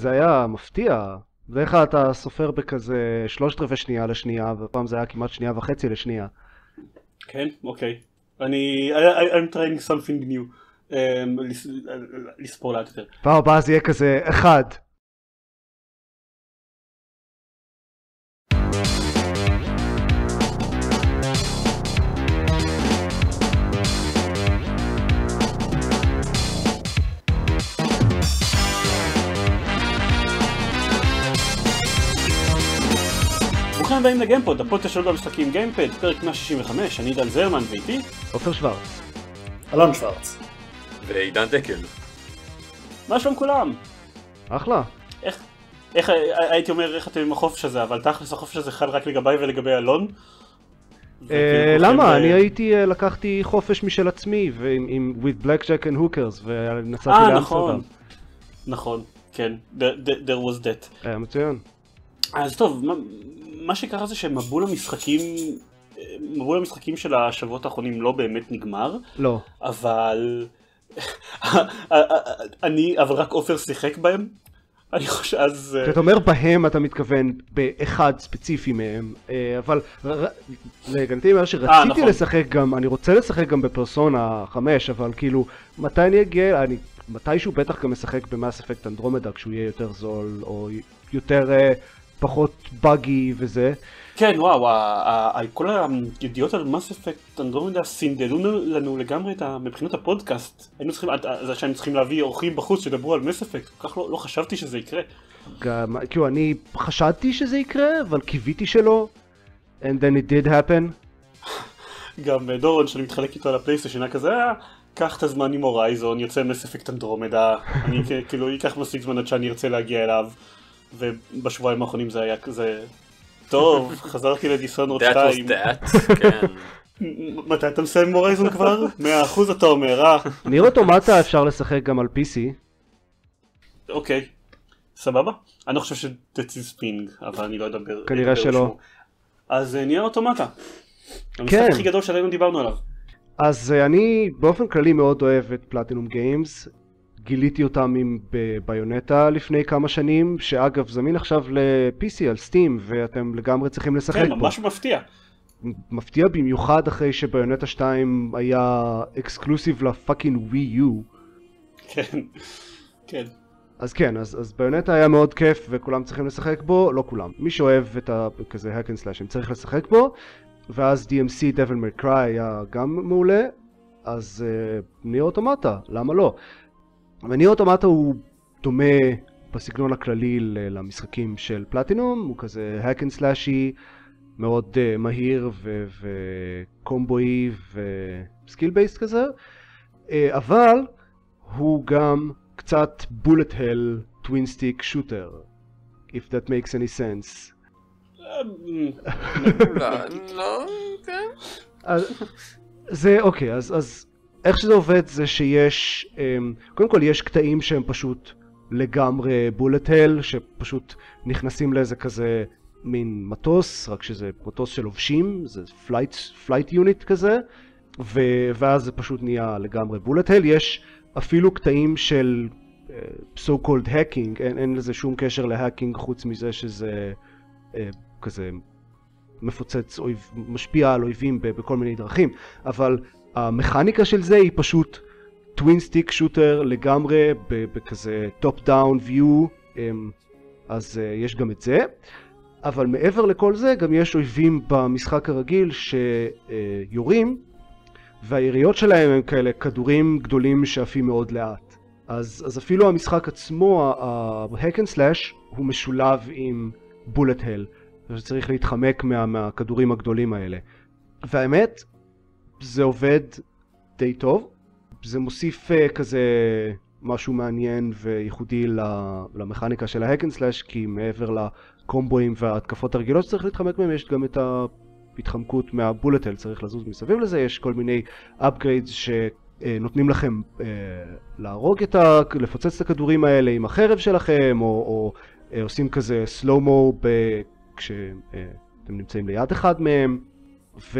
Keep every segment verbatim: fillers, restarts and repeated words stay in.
זה היה מפתיע. בדרך כלל אתה סופר בכזה שלושת רבעי שנייה לשנייה, ופעם זה היה כמעט שנייה וחצי לשנייה. כן, אוקיי. אני... I, I'm trying something new. Um, לס... לספור לאט יותר. פעם הבאה זה יהיה כזה אחד. ברוכים הבאים לגיימפוד, הפודקאסט שלו במשחקים גיימפד, פרק מאה שישים וחמש, אני דן זרמן ואיתי עופר שוורץ. אלון שוורץ. ועידן דקל. מה שלום כולם? אחלה. איך, איך, הייתי אומר איך אתם עם החופש הזה, אבל תכלס החופש הזה חל רק לגביי ולגבי אלון? למה? אני הייתי, לקחתי חופש משל עצמי, עם with blackjack and hookers, ונסעתי לאמסטרדם. אה, נכון. נכון, כן, there was that. היה מצוין. אז טוב, מה, מה שקרה זה שמבול המשחקים, מבול המשחקים של השבועות האחרונים לא באמת נגמר. לא. אבל... אני, אבל רק עופר שיחק בהם. אני חושב, אז... כשאתה אומר בהם אתה מתכוון באחד ספציפי מהם, אבל... רגע, אני אומר שרציתי לשחק גם, אני רוצה לשחק גם בפרסונה חמש, אבל כאילו, מתי אני אגיע, אני... מתישהו בטח גם משחק במאס אפקט אנדרומדה, כשהוא יהיה יותר זול, או יותר... פחות בגי וזה. כן, וואו, כל הידיעות על מאס אפקט אנדרומדה סינדלו לנו לגמרי מבחינת הפודקאסט. היינו צריכים, זה שהיינו צריכים להביא אורחים בחוץ שדברו על מאס אפקט, כל כך לא חשבתי שזה יקרה. גם, כאילו, אני חשדתי שזה יקרה, אבל קיוויתי שלא. And then it did happen. גם דורון שאני מתחלק איתו על הפלייסטיישן כזה, קח את הזמן עם הורייזון, יוצא מאס אפקט אנדרומדה, אני כאילו ייקח מספיק זמן עד שאני ארצה להגיע אליו. ובשבועיים האחרונים זה היה כזה טוב, חזרתי לדיסונורד שתיים. That was that, כן. מתי אתה מסיים עם הורייזון כבר? מאה אחוז אתה אומר, אה? ניר אוטומטה אפשר לשחק גם על פי סי. אוקיי, סבבה. אני לא חושב ש-That's ping, אבל אני לא אדבר. כנראה שלא. אז ניר אוטומטה. המשחק הכי גדול שעלינו דיברנו עליו. אז אני באופן כללי מאוד אוהב את פלטינום גיימס. גיליתי אותם עם ביונטה לפני כמה שנים, שאגב זמין עכשיו ל-פי סי על סטים, ואתם לגמרי צריכים לשחק כן, בו. כן, ממש מפתיע. מפתיע במיוחד אחרי שביונטה שתיים היה אקסקלוסיב לפאקינג ווי יו. כן, כן. אז כן, אז, אז ביונטה היה מאוד כיף וכולם צריכים לשחק בו, לא כולם. מי שאוהב את ה... כזה hack and slash, צריך לשחק בו, ואז די אם סי Devil May Cry היה גם מעולה, אז uh, ניר אוטומטה, למה לא? וניר אוטומטה הוא דומה בסגנון הכללי למשחקים של פלטינום, הוא כזה hack and slashי, מאוד uh, מהיר וקומבוי וסקיל בייסט כזה, uh, אבל הוא גם קצת bullet hell twin stick shooter, if that makes any sense. לא, כן. זה אוקיי, אז... אז איך שזה עובד זה שיש, קודם כל יש קטעים שהם פשוט לגמרי בולט הל, שפשוט נכנסים לאיזה כזה מין מטוס, רק שזה מטוס של לובשים, זה פלייט, פלייט יוניט כזה, ו- ואז זה פשוט נהיה לגמרי בולט הל. יש אפילו קטעים של so called hacking, אין, אין לזה שום קשר להאקינג חוץ מזה שזה כזה מפוצץ, אויב, משפיע על אויבים בכל מיני דרכים, אבל המכניקה של זה היא פשוט טווין סטיק שוטר לגמרי בכזה טופ דאון ויו, אז יש גם את זה, אבל מעבר לכל זה גם יש אויבים במשחק הרגיל שיורים, והיריות שלהם הם כאלה כדורים גדולים שעפים מאוד לאט. אז, אז אפילו המשחק עצמו, ה-hack and slash, הוא משולב עם bullet hell, שצריך להתחמק מה, מהכדורים הגדולים האלה. והאמת, זה עובד די טוב, זה מוסיף uh, כזה משהו מעניין וייחודי למכניקה של ההק אנד סלאש, כי מעבר לקומבואים וההתקפות הרגילות שצריך להתחמק מהם, יש גם את ההתחמקות מהבולטל, צריך לזוז מסביב לזה, יש כל מיני upgrades שנותנים לכם uh, להרוג את ה... לפוצץ את הכדורים האלה עם החרב שלכם, או, או uh, עושים כזה סלואו-מו ב... כשאתם uh, נמצאים ליד אחד מהם, ו...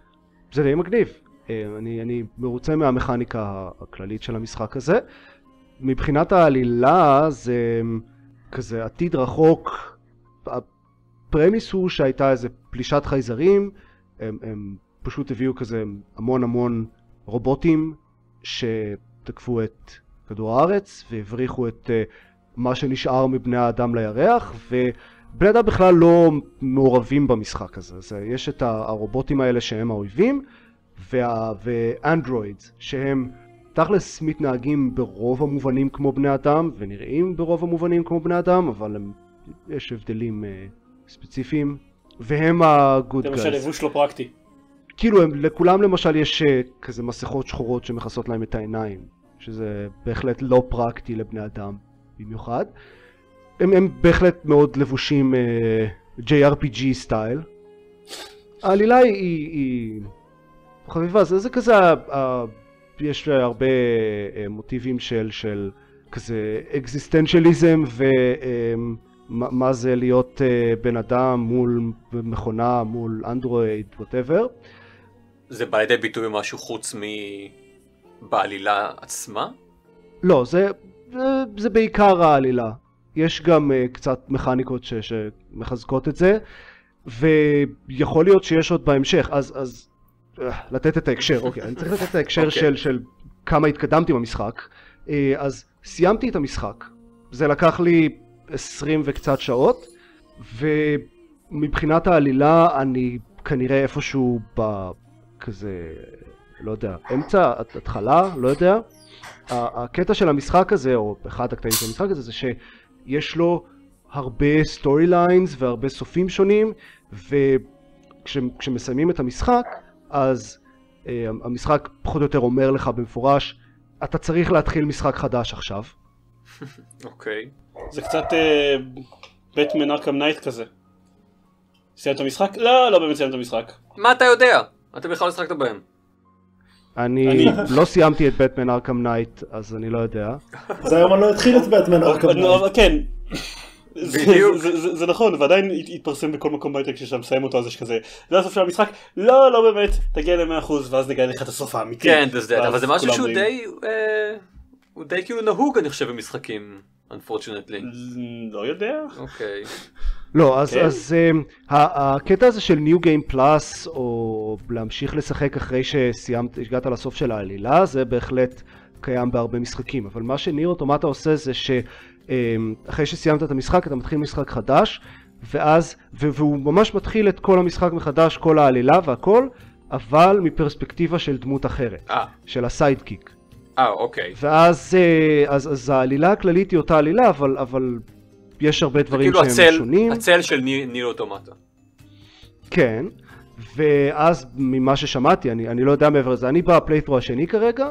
זה די מגניב. אני, אני מרוצה מהמכניקה הכללית של המשחק הזה. מבחינת העלילה זה כזה עתיד רחוק. הפרמיס הוא שהייתה איזה פלישת חייזרים, הם, הם פשוט הביאו כזה המון המון רובוטים שתקפו את כדור הארץ והבריחו את uh, מה שנשאר מבני האדם לירח, ובני אדם בכלל לא מעורבים במשחק הזה. זה, יש את הרובוטים האלה שהם האויבים, וה, ואנדרואידס שהם תכלס מתנהגים ברוב המובנים כמו בני אדם ונראים ברוב המובנים כמו בני אדם, אבל הם, יש הבדלים uh, ספציפיים, והם ה-good guys. למשל לבוש לא פרקטי. כאילו הם, לכולם למשל יש uh, כזה מסכות שחורות שמכסות להם את העיניים, שזה בהחלט לא פרקטי לבני אדם במיוחד. הם, הם בהחלט מאוד לבושים uh, ג'יי אר פי ג'י סטייל. העלילה היא, היא חביבה, זה, זה כזה, uh, יש הרבה uh, מוטיבים של, של כזה אקזיסטנציאליזם ומה uh, מה זה להיות uh, בן אדם מול מכונה, מול אנדרואיד, whatever. זה בא לידי ביטוי משהו חוץ מבעלילה עצמה? לא, זה, זה, זה בעיקר העלילה. יש גם uh, קצת מכניקות ש, שמחזקות את זה, ויכול להיות שיש עוד בהמשך, אז, אז uh, לתת את ההקשר, אוקיי, אני צריך לתת את ההקשר okay. של, של כמה התקדמתי במשחק. Uh, אז סיימתי את המשחק, זה לקח לי עשרים וקצת שעות, ומבחינת העלילה אני כנראה איפשהו ב... כזה, לא יודע, אמצע, התחלה, לא יודע. הקטע של המשחק הזה, או אחד הקטעים של המשחק הזה, זה שיש לו הרבה סטורי ליינס והרבה סופים שונים, וכשמסיימים את המשחק, אז uh, המשחק פחות או יותר אומר לך במפורש, אתה צריך להתחיל משחק חדש עכשיו. אוקיי. זה קצת בטמן ארכם נייט כזה. סיימת את המשחק? לא, לא באמת סיימת את המשחק. מה אתה יודע? אתה בכלל לא שחקת בהם. אני לא סיימתי את בטמן ארכם נייט, אז אני לא יודע. זה היום אני לא התחיל את בטמן ארכם נייט. כן. בדיוק. זה נכון, ועדיין התפרסם בכל מקום בהייטק כשאתה מסיים אותו, אז יש כזה, זה הסוף של המשחק, לא, לא באמת, תגיע ל-מאה אחוז, ואז נגיע לך את הסוף האמיתי. כן, אבל זה משהו שהוא די, הוא די כאילו נהוג, אני חושב, במשחקים, unfortunately. לא יודע. אוקיי. לא, אז, אז um, הקטע הזה של New Game Plus, או להמשיך לשחק אחרי שסיימת, הגעת לסוף של העלילה, זה בהחלט קיים בהרבה משחקים. אבל מה שניר אוטומטה עושה זה שאחרי שסיימת את המשחק, אתה מתחיל משחק חדש, ואז, והוא ממש מתחיל את כל המשחק מחדש, כל העלילה והכל, אבל מפרספקטיבה של דמות אחרת, אה. של הסיידקיק. אה, אוקיי. ואז אז, אז העלילה הכללית היא אותה עלילה, אבל, אבל יש הרבה דברים כאילו שהם הצל, שונים. הצל של ניר אוטומטה. כן, ואז ממה ששמעתי, אני, אני לא יודע מעבר לזה, אני בפליית'רו השני כרגע,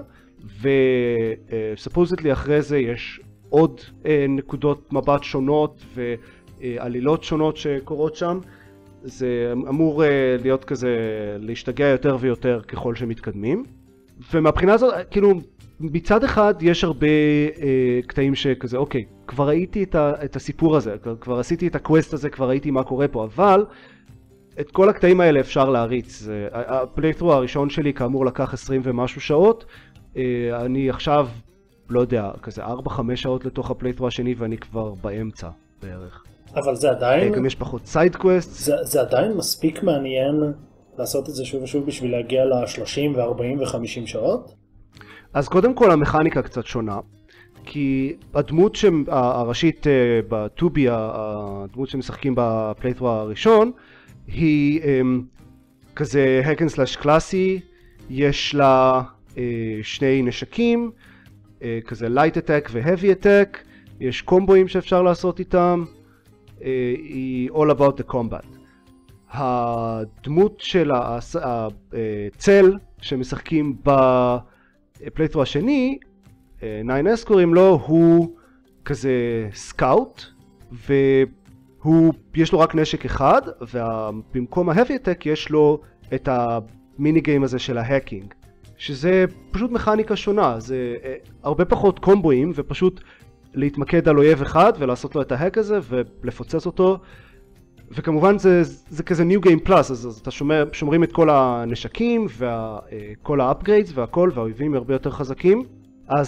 וספוזיטלי אחרי זה יש עוד אה, נקודות מבט שונות ועלילות שונות שקורות שם. זה אמור אה, להיות כזה, להשתגע יותר ויותר ככל שמתקדמים. ומהבחינה הזאת, כאילו, מצד אחד יש הרבה אה, קטעים שכזה, אוקיי, כבר ראיתי את, ה, את הסיפור הזה, כבר, כבר עשיתי את הקווסט הזה, כבר ראיתי מה קורה פה, אבל את כל הקטעים האלה אפשר להריץ. הפליית'רו הראשון שלי כאמור לקח עשרים ומשהו שעות, אה, אני עכשיו, לא יודע, כזה ארבע חמש שעות לתוך הפליית'רו השני ואני כבר באמצע בערך. אבל זה עדיין... גם יש פחות סייד קווסט. זה, זה עדיין מספיק מעניין לעשות את זה שוב ושוב בשביל להגיע ל-שלושים ו-ארבעים ו-חמישים שעות? אז קודם כל המכניקה קצת שונה, כי הדמות הראשית בטובי, הדמות שמשחקים בפליית'רו הראשון, היא כזה hack and slash קלאסי, יש לה שני נשקים, כזה light attack ו-heavy attack, יש קומבואים שאפשר לעשות איתם, היא all about the combat. הדמות של הצל שמשחקים בפליית'רו השני, ניין אס קוראים לו, הוא כזה סקאוט, והוא, יש לו רק נשק אחד, ובמקום ה-heavy attack יש לו את המיני גיים הזה של ההקינג, שזה פשוט מכניקה שונה, זה הרבה פחות קומבואים, ופשוט להתמקד על אויב אחד ולעשות לו את ההק הזה ולפוצץ אותו, וכמובן זה, זה כזה New Game Plus, אז, אז אתה שומר, שומרים את כל הנשקים וכל ה-upgrades והכל, והאויבים הרבה יותר חזקים. אז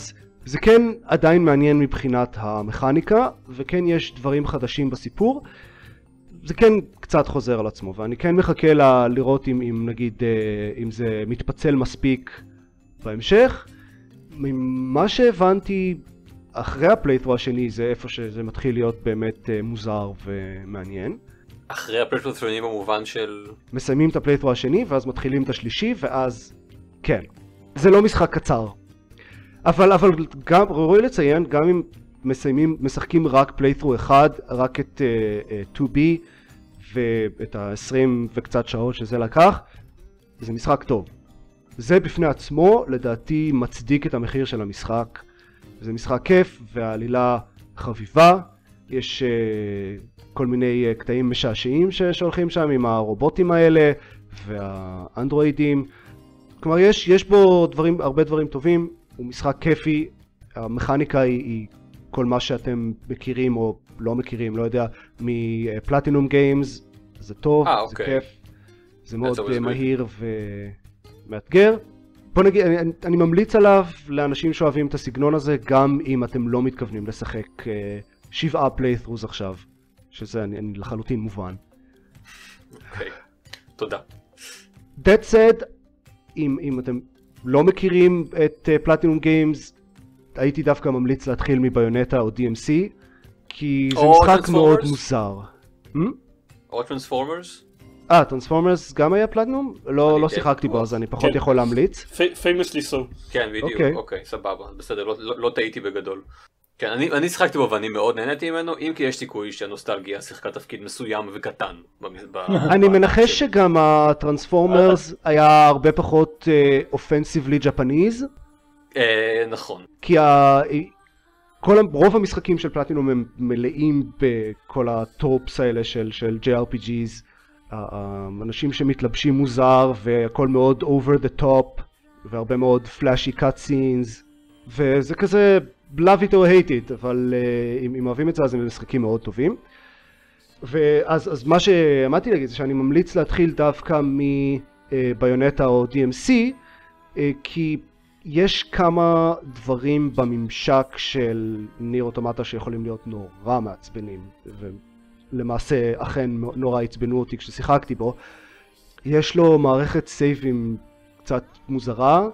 זה כן עדיין מעניין מבחינת המכניקה, וכן יש דברים חדשים בסיפור. זה כן קצת חוזר על עצמו, ואני כן מחכה ל- לראות אם, אם נגיד, אם זה מתפצל מספיק בהמשך. ממה שהבנתי אחרי הפליית'רו השני, זה איפה שזה מתחיל להיות באמת מוזר ומעניין. אחרי הפליית'רו השני במובן של... מסיימים את הפליית'רו השני, ואז מתחילים את השלישי, ואז... כן. זה לא משחק קצר. אבל, אבל גם, ראוי לציין, גם אם מסיימים, משחקים רק פליית'רו אחד, רק את uh, uh, טו בי, ואת ה-עשרים וקצת שעות שזה לקח, זה משחק טוב. זה בפני עצמו, לדעתי, מצדיק את המחיר של המשחק. זה משחק כיף, והעלילה חביבה. יש uh, כל מיני uh, קטעים משעשעים שהולכים שם עם הרובוטים האלה, והאנדרואידים. כלומר, יש, יש בו דברים, הרבה דברים טובים. הוא משחק כיפי, המכניקה היא, היא כל מה שאתם מכירים או לא מכירים, לא יודע, מפלטינום גיימס, זה טוב, 아, זה אוקיי. כיף, זה מאוד מהיר ומאתגר. בוא נגיד, אני, אני ממליץ עליו לאנשים שאוהבים את הסגנון הזה, גם אם אתם לא מתכוונים לשחק uh, שבעה פליית'רוז עכשיו, שזה אני, אני לחלוטין מובן. אוקיי, תודה. That said, אם, אם אתם לא מכירים את פלטינום uh, גיימס, הייתי דווקא ממליץ להתחיל מביונטה או די אם סי, כי זה משחק מאוד מוזר. או טרנספורמרס? אה, טרנספורמרס גם היה פלטינום? לא, לא שיחקתי בו, אז אני פחות יכול להמליץ. פיימסלי סו. כן, בדיוק, אוקיי, סבבה, בסדר, לא טעיתי בגדול. כן, אני שיחקתי בו ואני מאוד נהניתי ממנו, אם כי יש סיכוי שהנוסטלגיה שיחקה תפקיד מסוים וקטן. אני מנחש שגם הטרנספורמרס היה הרבה פחות אופנסיבלי ג'פניז. נכון. כי רוב המשחקים של פלטינום הם מלאים בכל הטופס האלה של ג'יי אר פי ג'יז. אנשים שמתלבשים מוזר והכל מאוד over the top והרבה מאוד flashy cutscenes, וזה כזה love it or hate it, אבל uh, אם, אם אוהבים את זה אז הם משחקים מאוד טובים. ואז אז מה שאמרתי להגיד זה שאני ממליץ להתחיל דווקא מביונטה או די אם סי, uh, כי יש כמה דברים בממשק של ניר אוטומטה שיכולים להיות נורא מעצבנים, ולמעשה אכן נורא עצבנו אותי כששיחקתי בו. יש לו מערכת סייבים קצת מוזרה,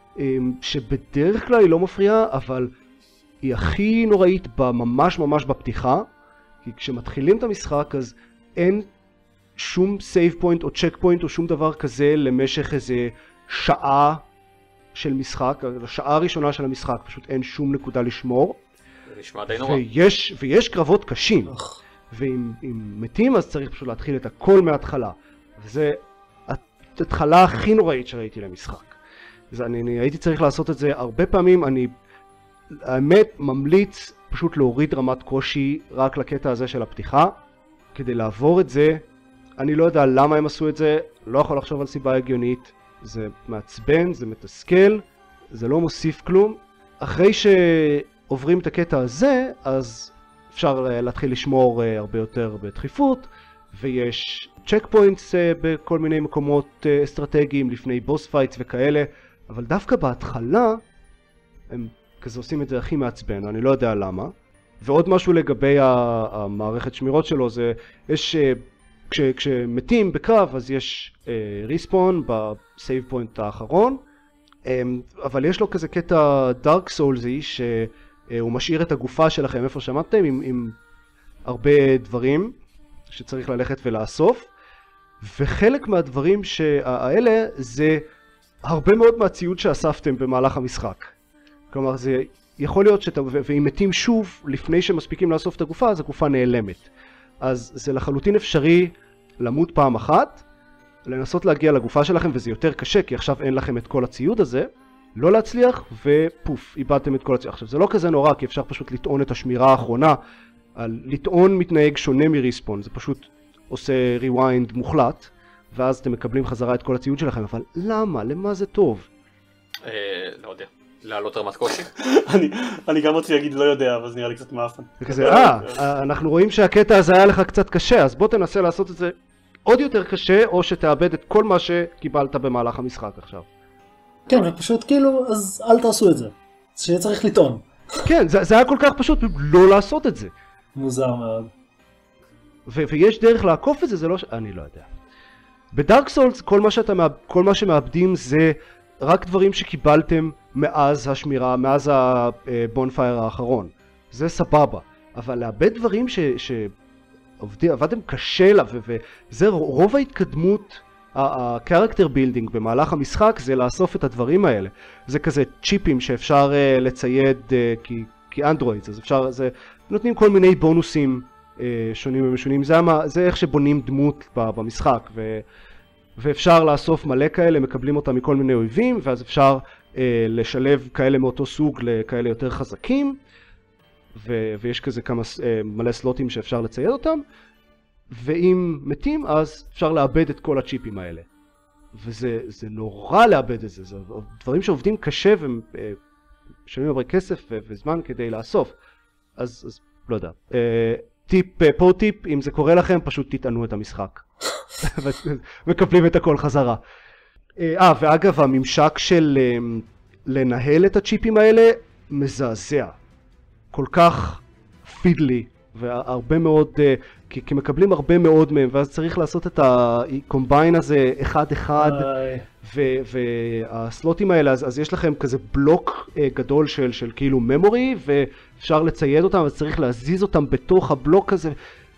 שבדרך כלל היא לא מפריעה, אבל היא הכי נוראית ממש ממש בפתיחה, כי כשמתחילים את המשחק אז אין שום סייב פוינט או צ'ק פוינט או שום דבר כזה למשך איזה שעה של משחק, השעה הראשונה של המשחק, פשוט אין שום נקודה לשמור. זה נשמע די נורא. ויש, ויש קרבות קשים, ואם מתים אז צריך פשוט להתחיל את הכל מההתחלה. וזה ההתחלה הכי נוראית שראיתי למשחק. אז אני, אני הייתי צריך לעשות את זה הרבה פעמים. אני האמת ממליץ פשוט להוריד רמת קושי רק לקטע הזה של הפתיחה, כדי לעבור את זה. אני לא יודע למה הם עשו את זה, לא יכול לחשוב על סיבה הגיונית. זה מעצבן, זה מתסכל, זה לא מוסיף כלום. אחרי שעוברים את הקטע הזה, אז אפשר להתחיל לשמור הרבה יותר בדחיפות, ויש צ'ק פוינטס בכל מיני מקומות אסטרטגיים לפני בוס פייטס וכאלה, אבל דווקא בהתחלה הם כזה עושים את זה הכי מעצבן, אני לא יודע למה. ועוד משהו לגבי המערכת שמירות שלו, זה יש כש, כשמתים בקרב אז יש ריספון בסייב פוינט האחרון, אבל יש לו כזה קטע דארק סולזי שהוא משאיר את הגופה שלכם איפה שמעתם עם, עם הרבה דברים שצריך ללכת ולאסוף, וחלק מהדברים האלה זה הרבה מאוד מהציוד שאספתם במהלך המשחק. כלומר זה יכול להיות שאתה, ואם מתים שוב לפני שמספיקים לאסוף את הגופה אז הגופה נעלמת. אז זה לחלוטין אפשרי למות פעם אחת, לנסות להגיע לגופה שלכם, וזה יותר קשה כי עכשיו אין לכם את כל הציוד הזה, לא להצליח ופוף, איבדתם את כל הציוד. עכשיו זה לא כזה נורא כי אפשר פשוט לטעון את השמירה האחרונה, לטעון מתנהג שונה מריספון, זה פשוט עושה ריוויינד מוחלט, ואז אתם מקבלים חזרה את כל הציוד שלכם, אבל למה? למה זה טוב? אה, לא יודע. לעלות רמת קושי? אני גם רוצה להגיד לא יודע, אבל זה נראה לי קצת מאפן. וכזה, אה, אנחנו רואים שהקטע הזה היה לך קצת קשה, אז בוא תנסה לעשות את זה עוד יותר קשה, או שתאבד את כל מה שקיבלת במהלך המשחק עכשיו. כן, ופשוט כאילו, אז אל תעשו את זה. שצריך לטעון. כן, זה, זה היה כל כך פשוט לא לעשות את זה. מוזר מאוד. ו- ויש דרך לעקוף את זה, זה לא ש... אני לא יודע. בדארק סולס כל מה שאתה מאב... כל מה שמאבדים זה רק דברים שקיבלתם מאז השמירה, מאז הבונפייר האחרון. זה סבבה. אבל לאבד דברים ש... שעבדתם קשה לה, ו... וזה רוב ההתקדמות, ה-character building במהלך המשחק זה לאסוף את הדברים האלה. זה כזה צ'יפים שאפשר uh, לצייד uh, כי, כי אנדרואידס, אז אפשר, זה נותנים כל מיני בונוסים uh, שונים ומשונים. זה, מה, זה איך שבונים דמות במשחק, ו... ואפשר לאסוף מלא כאלה, מקבלים אותם מכל מיני אויבים, ואז אפשר uh, לשלב כאלה מאותו סוג לכאלה יותר חזקים, ו... ויש כזה כמה uh, מלא סלוטים שאפשר לצייד אותם, ואם מתים אז אפשר לאבד את כל הצ'יפים האלה. וזה זה נורא לאבד את זה, זה דברים שעובדים קשה ומשלמים הרבה כסף ו... וזמן כדי לאסוף. אז, אז לא יודע. Uh, טיפ, פה טיפ, אם זה קורה לכם פשוט תטענו את המשחק. מקבלים את הכל חזרה. אה, ואגב, הממשק של לנהל את הצ'יפים האלה מזעזע. כל כך פידלי, והרבה מאוד, כי, כי מקבלים הרבה מאוד מהם, ואז צריך לעשות את הקומביין הזה אחד אחד, והסלוטים האלה, אז, אז יש לכם כזה בלוק גדול של, של כאילו ממורי, ואפשר לצייד אותם, אז צריך להזיז אותם בתוך הבלוק הזה.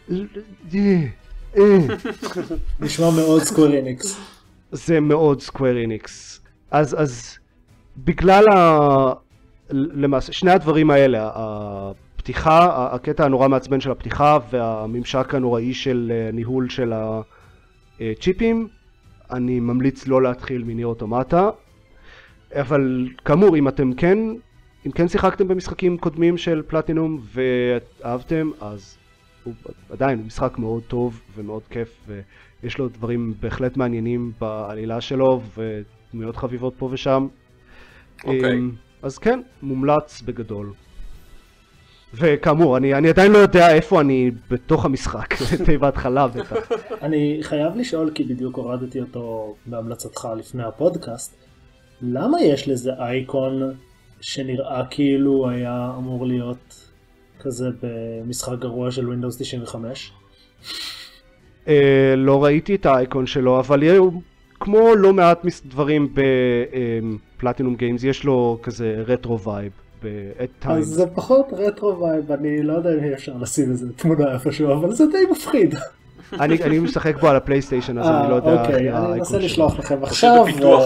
נשמע מאוד סקוור אניקס. זה מאוד סקוור אניקס. אז אז בגלל ה... למעשה שני הדברים האלה, הפתיחה, הקטע הנורא מעצבן של הפתיחה והממשק הנוראי של ניהול של הצ'יפים, אני ממליץ לא להתחיל מניר אוטומטה. אבל כאמור, אם אתם כן, אם כן שיחקתם במשחקים קודמים של פלטינום ואהבתם, אז הוא עדיין משחק מאוד טוב ומאוד כיף, ויש לו דברים בהחלט מעניינים בעלילה שלו ודמויות חביבות פה ושם. אוקיי. אז כן, מומלץ בגדול. וכאמור, אני, אני עדיין לא יודע איפה אני בתוך המשחק, זה בהתחלה בטח. אני חייב לשאול, כי בדיוק הורדתי אותו בהמלצתך לפני הפודקאסט, למה יש לזה אייקון שנראה כאילו היה אמור להיות כזה במשחק גרוע של ווינדוס תשעים וחמש? לא ראיתי את האייקון שלו, אבל כמו לא מעט דברים בפלטינום גיימס, יש לו כזה רטרו וייב. אז זה פחות רטרו וייב, אני לא יודע אם אפשר לשים איזה תמונה איפשהו, אבל זה די מפחיד. אני משחק בו על הפלייסטיישן, אז אני לא יודע. אוקיי, אני אנסה לשלוח לכם עכשיו. פשוט בפיתוח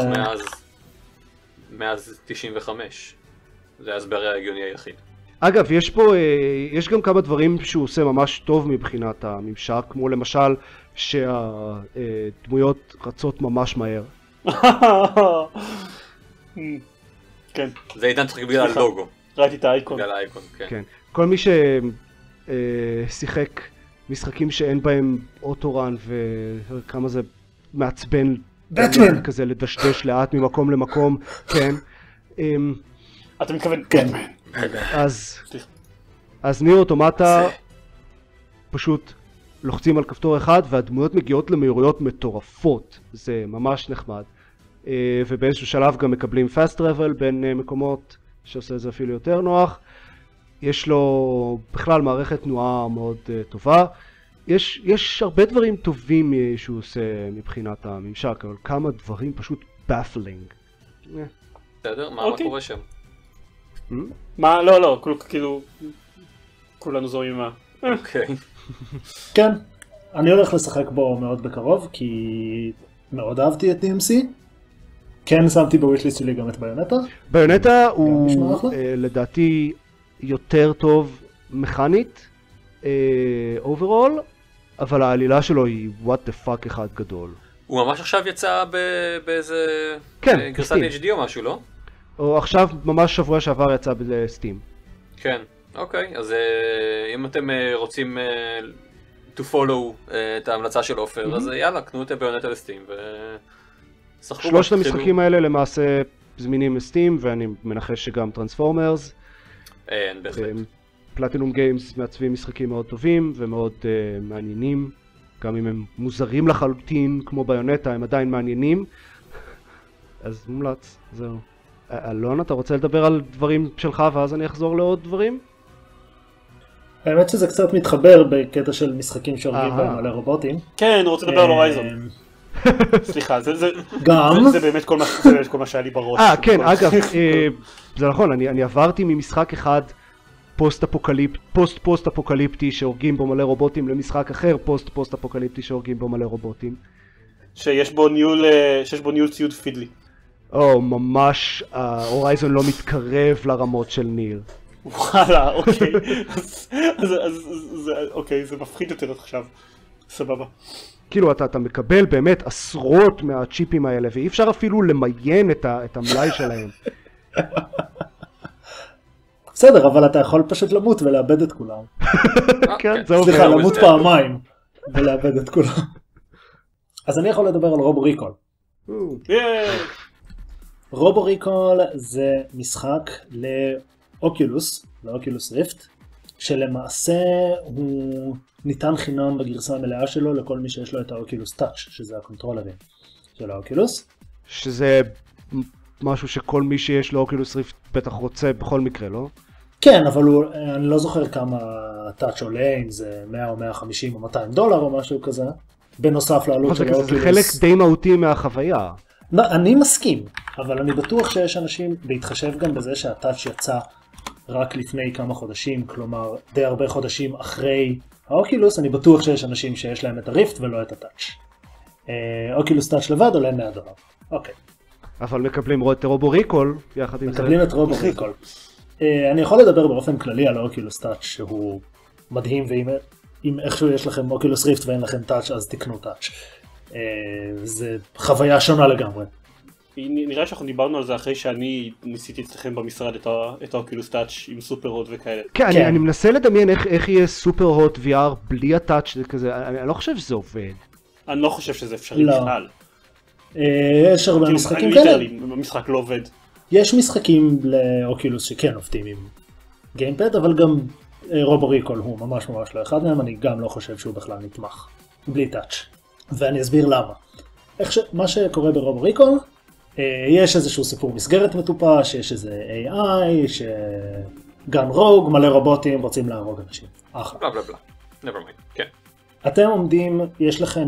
מאז תשעים וחמש. זה ההסבר ההגיוני היחיד. אגב, יש פה, יש גם כמה דברים שהוא עושה ממש טוב מבחינת הממשק, כמו למשל שהדמויות רצות ממש מהר. כן. זה עידן צריך בגלל הלוגו. ראיתי את האייקון. בגלל האייקון, כן. כן. כל מי ששיחק משחקים שאין בהם אוטורן וכמה זה מעצבן בטמן! כזה לדשדש לאט ממקום למקום, כן. אתה מתכוון? כן. אז, אז ניר אוטומטה פשוט לוחצים על כפתור אחד והדמויות מגיעות למהירויות מטורפות, זה ממש נחמד. ובאיזשהו שלב גם מקבלים fast travel בין מקומות שעושה את זה אפילו יותר נוח. יש לו בכלל מערכת תנועה מאוד טובה. יש, יש הרבה דברים טובים שהוא עושה מבחינת הממשק, אבל כמה דברים פשוט baffling. בסדר, מה קורה שם? מה? לא, לא, כאילו, כולנו זוהים מה. אוקיי. כן, אני הולך לשחק בו מאוד בקרוב, כי מאוד אהבתי את די אם סי. כן, שמתי בווישליסט שלי גם את ביונטה. ביונטה הוא לדעתי יותר טוב מכנית, אוברול, אבל העלילה שלו היא what the fuck אחד גדול. הוא ממש עכשיו יצא באיזה גרסת אייץ' די או משהו, לא? או עכשיו, ממש שבוע שעבר יצא בסטים. כן, אוקיי, אז אם אתם רוצים to follow את ההמלצה של אופר, אז יאללה, קנו את ביונטה לסטים ושחקו. שלושת המשחקים האלה למעשה זמינים לסטים, ואני מנחש שגם טרנספורמרס. אין, בהחלט. פלטינום גיימס מעצבים משחקים מאוד טובים ומאוד מעניינים, גם אם הם מוזרים לחלוטין כמו ביונטה, הם עדיין מעניינים. אז מומלץ, זהו. אלון, אתה רוצה לדבר על דברים שלך ואז אני אחזור לעוד דברים? האמת שזה קצת מתחבר בקטע של משחקים שהורגים בהם על הרובוטים. כן, אני רוצה לדבר על הורייזון. סליחה, זה גם? זה באמת כל מה שהיה לי בראש. אה, כן, אגב, זה נכון, אני עברתי ממשחק אחד פוסט-פוסט-אפוקליפטי שהורגים בו מלא רובוטים למשחק אחר פוסט-פוסט-אפוקליפטי שהורגים בו מלא רובוטים. שיש בו ניהול, שיש בו ניהול ציוד פידלי. או, ממש, הורייזון לא מתקרב לרמות של ניל. וואלה, אוקיי. אז אוקיי, זה מפחיד יותר עכשיו. סבבה. כאילו אתה, אתה מקבל באמת עשרות מהצ'יפים האלה ואי אפשר אפילו למיין את, ה, את המלאי שלהם. בסדר, אבל אתה יכול פשוט למות ולאבד את כולם. כן, זה עובד. סליחה, למות פעמיים ולאבד את כולם. אז אני יכול לדבר על רובו ריקול. רובו ריקול זה משחק לאוקולוס, לאוקולוס ריפט, שלמעשה הוא ניתן חינם בגרסה המלאה שלו לכל מי שיש לו את האוקולוס טאץ', שזה הקונטרולרים של האוקולוס. שזה משהו שכל מי שיש לו אוקולוס ריפט בטח רוצה בכל מקרה, לא? כן, אבל הוא, אני לא זוכר כמה טאץ' עולה, אם זה מאה או מאה וחמישים או מאתיים דולר או משהו כזה, בנוסף לעלות של האוקולוס. זה חלק די מהותי מהחוויה. אני מסכים, אבל אני בטוח שיש אנשים, בהתחשב גם בזה שהטאץ' יצא רק לפני כמה חודשים, כלומר די הרבה חודשים אחרי האוקולוס, אני בטוח שיש אנשים שיש להם את הריפט ולא את הטאץ'. אוקולוס טאץ' לבד עולה מאה דולר. אוקיי. אבל מקבלים את רובו ריקול יחד עם זה. מקבלים את רובו ריקול. אני יכול לדבר באופן כללי על האוקולוס טאץ' שהוא מדהים, ואם איכשהו יש לכם אוקולוס ריפט ואין לכם טאץ' אז תקנו טאץ'. זה חוויה שונה לגמרי. נראה שאנחנו דיברנו על זה אחרי שאני ניסיתי אצלכם במשרד את האוקולוס טאץ' עם סופר הוט וכאלה. כן, אני מנסה לדמיין איך יהיה סופר הוט וי אר בלי הטאץ' כזה, אני לא חושב שזה עובד. אני לא חושב שזה אפשרי בכלל. יש הרבה משחקים כאלה. המשחק לא עובד. יש משחקים לאוקולוס שכן עובדים עם גיימפד, אבל גם רובו ריקול הוא ממש ממש לא אחד מהם, אני גם לא חושב שהוא בכלל נתמך בלי טאץ'. ואני אסביר למה. איך ש... מה שקורה ברובו ריקול, יש איזשהו סיפור מסגרת מטופש, יש איזה איי איי, שגן רוג, מלא רובוטים רוצים להרוג אנשים. אחלה. בלה בלה בלה, never mind, כן. אתם עומדים, יש לכם,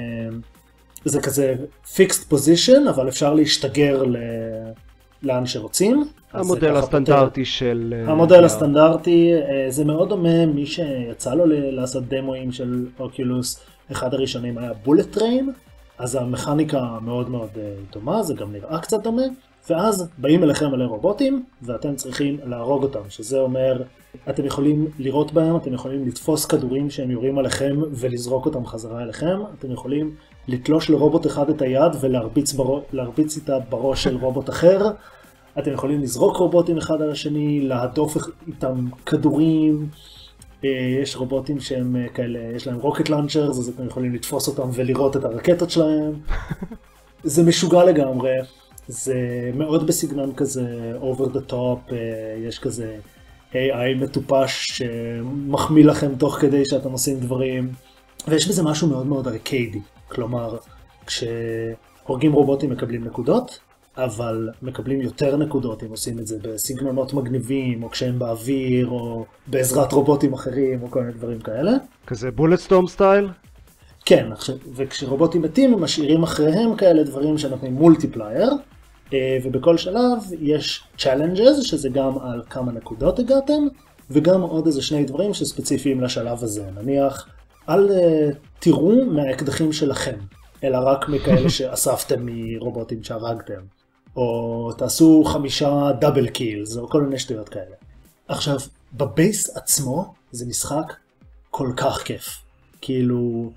זה כזה fixed position, אבל אפשר להשתגר ל... לאן שרוצים. המודל הסטנדרטי של... המודל הסטנדרטי, זה מאוד דומה, מי שיצא לו לעשות דמואים של אוקולוס, אחד הראשונים היה בולט טריין, אז המכניקה מאוד מאוד דומה, זה גם נראה קצת דומה, ואז באים אליכם מלא רובוטים, ואתם צריכים להרוג אותם, שזה אומר, אתם יכולים לראות בהם, אתם יכולים לתפוס כדורים שהם יורים עליכם ולזרוק אותם חזרה אליכם, אתם יכולים לתלוש לרובוט אחד את היד ולהרביץ ברו... להרביץ איתה בראש של רובוט אחר, אתם יכולים לזרוק רובוטים אחד על השני, להדוף איתם כדורים, יש רובוטים שהם כאלה, יש להם רוקט לאנצ'ר, אז אתם יכולים לתפוס אותם ולראות את הרקטות שלהם. זה משוגע לגמרי, זה מאוד בסגנון כזה over the top, יש כזה איי איי מטופש שמחמיא לכם תוך כדי שאתם עושים דברים, ויש בזה משהו מאוד מאוד ארקיידי, כלומר כשהורגים רובוטים מקבלים נקודות, אבל מקבלים יותר נקודות אם עושים את זה בסגנונות מגניבים, או כשהם באוויר, או בעזרת רובוטים אחרים, או כל מיני דברים כאלה. כזה בולטסטורם סטייל? כן, וכשרובוטים מתים הם משאירים אחריהם כאלה דברים שנותנים מולטיפלייר, ובכל שלב יש challenges, שזה גם על כמה נקודות הגעתם, וגם עוד איזה שני דברים שספציפיים לשלב הזה. נניח, אל תראו מהאקדחים שלכם, אלא רק מכאלה שאספתם מרובוטים שהרגתם. או תעשו חמישה דאבל קילס, או כל מיני שטויות כאלה. עכשיו, בבייס עצמו זה משחק כל כך כיף. כאילו,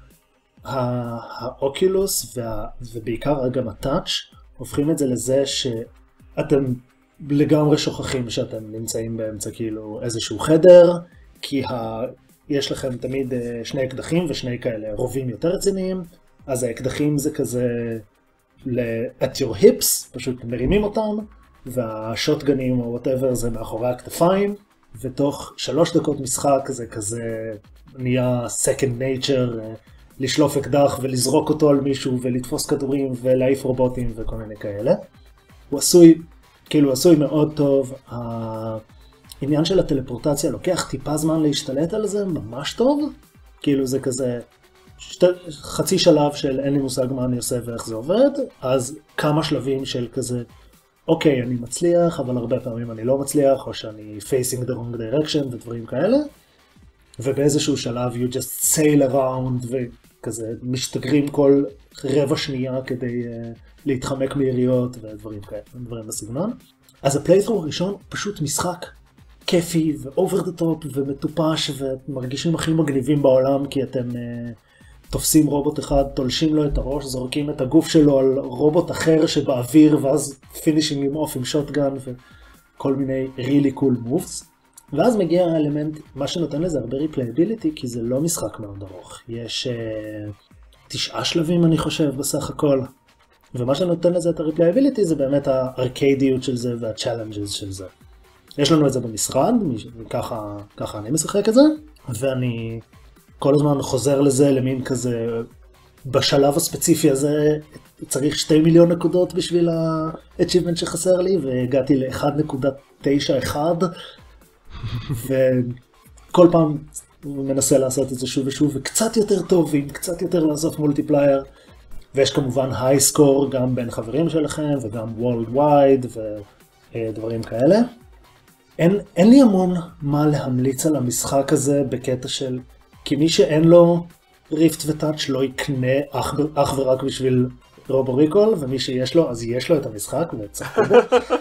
האוקולוס וה... ובעיקר גם הטאץ' הופכים את זה לזה שאתם לגמרי שוכחים שאתם נמצאים באמצע כאילו איזשהו חדר, כי ה... יש לכם תמיד שני אקדחים ושני כאלה רובים יותר רציניים, אז האקדחים זה כזה at your hips, פשוט מרימים אותם, והשוטגנים או whatever זה מאחורי הכתפיים, ותוך שלוש דקות משחק זה כזה נהיה second nature, לשלוף אקדח ולזרוק אותו על מישהו ולתפוס כדורים ולהעיף רובוטים וכל מיני כאלה. הוא עשוי כאילו עשוי מאוד טוב, העניין של הטלפורטציה לוקח טיפה זמן להשתלט על זה, ממש טוב, כאילו זה כזה שתי, חצי שלב של אין לי מושג מה אני עושה ואיך זה עובד, אז כמה שלבים של כזה, אוקיי, אני מצליח, אבל הרבה פעמים אני לא מצליח, או שאני facing the wrong direction ודברים כאלה, ובאיזשהו שלב you just sail around וכזה משתגרים כל רבע שנייה כדי uh, להתחמק מיריות ודברים כאלה, דברים בסגנון. אז הפליית'רו הראשון פשוט משחק כיפי ו-over the top ומטופש ומרגישים הכי מגניבים בעולם, כי אתם uh, תופסים רובוט אחד, תולשים לו את הראש, זורקים את הגוף שלו על רובוט אחר שבאוויר, ואז פינישים עם אוף עם שוטגן וכל מיני really cool moves. ואז מגיע האלמנט, מה שנותן לזה הרבה replayability, כי זה לא משחק מאוד ארוך. יש uh, תשעה שלבים אני חושב בסך הכל. ומה שנותן לזה את ה-replayability זה באמת הארקיידיות של זה וה-challenges של זה. יש לנו את זה במשרד, וככה ככה אני משחק את זה, ואני כל הזמן חוזר לזה למין כזה, בשלב הספציפי הזה צריך שתי מיליון נקודות בשביל ה-achievement שחסר לי, והגעתי ל-אחת נקודה תשע אחת, וכל פעם הוא מנסה לעשות את זה שוב ושוב, וקצת יותר טוב, ועם קצת יותר לעשות מולטיפלייר, ויש כמובן היי סקור גם בין חברים שלכם, וגם worldwide ודברים כאלה. אין, אין לי המון מה להמליץ על המשחק הזה בקטע של, כי מי שאין לו ריפט וטאץ' לא יקנה אך, אך ורק בשביל רובו ריקול, ומי שיש לו, אז יש לו את המשחק, וצחק בו.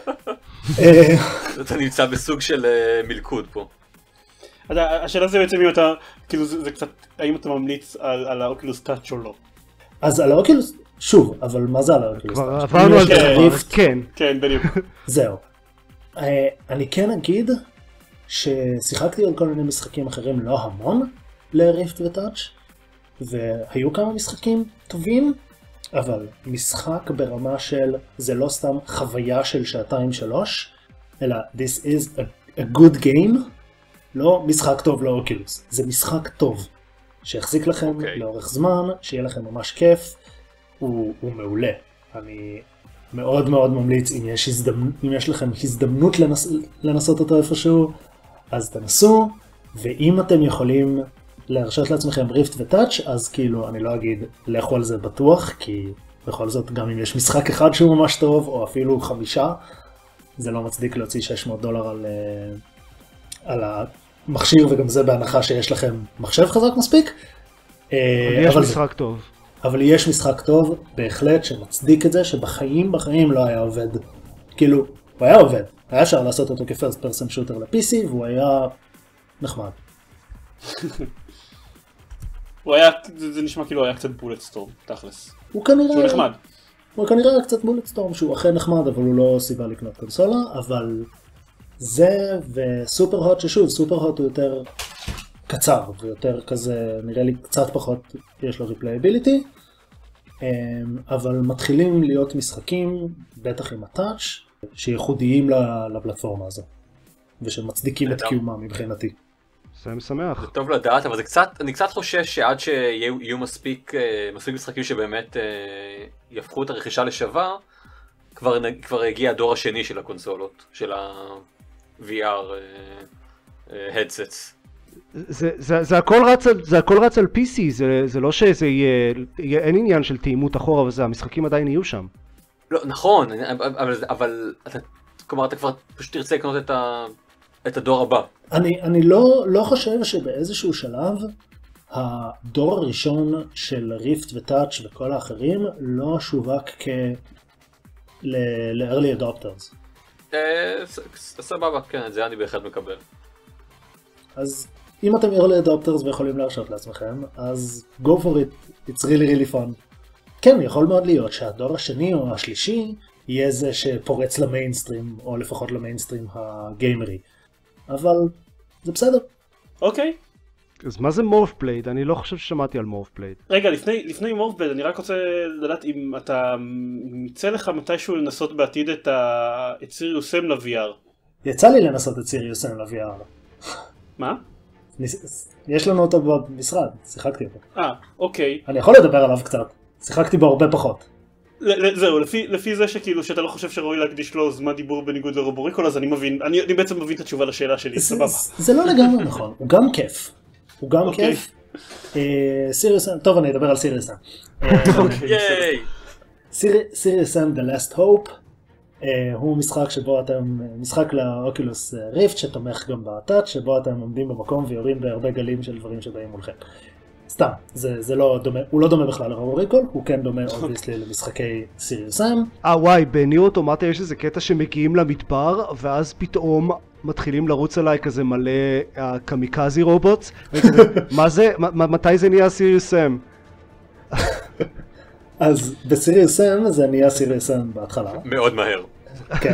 אתה נמצא בסוג של מלכוד פה. השאלה זה בעצם אם אתה, כאילו זה קצת, האם אתה ממליץ על האוקילוס טאץ' או לא? אז על האוקילוס, שוב, אבל מה זה על האוקילוס טאץ'? כבר עברנו על זה, כן. כן, בדיוק. זהו. אני כן אגיד ששיחקתי על כל מיני משחקים אחרים, לא המון, לריפט וטאץ', והיו כמה משחקים טובים, אבל משחק ברמה של, זה לא סתם חוויה של שעתיים שלוש, אלא this is a, a good game, לא משחק טוב לאוקילוס, זה משחק טוב, שיחזיק לכם okay. לאורך זמן, שיהיה לכם ממש כיף, הוא, הוא מעולה. אני מאוד מאוד ממליץ, אם יש, הזדמנ... אם יש לכם הזדמנות לנס... לנסות אותו איפשהו, אז תנסו, ואם אתם יכולים להרשות לעצמכם ריפט וטאץ', אז כאילו אני לא אגיד לכו על זה בטוח, כי בכל זאת גם אם יש משחק אחד שהוא ממש טוב, או אפילו חמישה, זה לא מצדיק להוציא שש מאות דולר על, על המכשיר, וגם זה בהנחה שיש לכם מחשב חזק מספיק. אבל יש אבל משחק זה... טוב. אבל יש משחק טוב, בהחלט, שמצדיק את זה, שבחיים בחיים לא היה עובד. כאילו, הוא היה עובד. היה אפשר לעשות אותו כפרסט פרסן שוטר ל-פי סי, והוא היה נחמד. הוא היה, זה נשמע כאילו היה קצת בולט סטורם, תכלס. הוא כנראה... שהוא נחמד. הוא כנראה היה קצת בולט סטורם, שהוא אכן נחמד, אבל הוא לא סיבה לקנות קונסולה, אבל זה וסופר הוט, ששוב, סופר הוט הוא יותר קצר, ויותר כזה, נראה לי קצת פחות יש לו replayability, אבל מתחילים להיות משחקים, בטח עם הטאץ', שייחודיים לפלטפורמה הזו, ושמצדיקים את קיומם מבחינתי. זה משמח. זה טוב לדעת, אבל זה קצת, אני קצת חושש שעד שיהיו מספיק, מספיק משחקים שבאמת יהפכו את הרכישה לשווה, כבר, כבר הגיע הדור השני של הקונסולות, של ה-וי אר headsets. זה, זה, זה הכל רץ על, זה הכל רץ על פי סי, זה, זה לא שזה יהיה, יהיה, אין עניין של תאימות אחורה, אבל זה, המשחקים עדיין יהיו שם. לא, נכון, אבל, אבל אתה, כלומר, אתה כבר פשוט תרצה לקנות את, ה, את הדור הבא. אני, אני לא, לא חושב שבאיזשהו שלב, הדור הראשון של ריפט וטאץ' וכל האחרים, לא שווק כ... ל-early adopters. סבבה, כן, את זה אני בהחלט מקבל. אז אם אתם early adopters ויכולים להרשות לעצמכם, אז go for it, it's really really fun. כן, יכול מאוד להיות שהדור השני או השלישי יהיה זה שפורץ למיינסטרים, או לפחות למיינסטרים הגיימרי. אבל זה בסדר. אוקיי. אז מה זה מורף בלייד? אני לא חושב ששמעתי על מורף בלייד. רגע, לפני, לפני מורף בלייד, אני רק רוצה לדעת אם אתה יצא לך מתישהו לנסות בעתיד את, ה... את סיריוס אם ל-וי אר. יצא לי לנסות את סיריוס אם ל-וי אר. מה? יש לנו אותו במשרד, שיחקתי אותו. אה, אוקיי. אני יכול לדבר עליו קצת, שיחקתי בו הרבה פחות. זהו, לפי, לפי זה שכאילו שאתה לא חושב שראוי להקדיש לו זמן דיבור בניגוד לרובוריקול, אז אני מבין, אני, אני בעצם מבין את התשובה לשאלה שלי, זה, סבבה. זה לא לגמרי נכון, הוא גם כיף. הוא גם okay. כיף. סיריוס סם, טוב אני אדבר על סיריוס סם. ייי! סיריוס סם The Last Hope, uh, הוא משחק שבו אתם, משחק לאוקילוס ריפט שתומך גם בטאץ', שבו אתם עומדים במקום ויורים בהרבה גלים של דברים שבאים מולכם. סתם, זה, זה לא דומה, הוא לא דומה בכלל לרובוריקול, הוא כן דומה אובייסלי למשחקי סיריוס סם. אה וואי, בניו אוטומטיה יש איזה קטע שמגיעים למדבר, ואז פתאום מתחילים לרוץ עליי כזה מלא קמיקזי רובוטס, מה זה, מתי זה נהיה סיריוס סם? אז בסיריוס סם זה נהיה סיריוס סם בהתחלה. מאוד מהר. כן.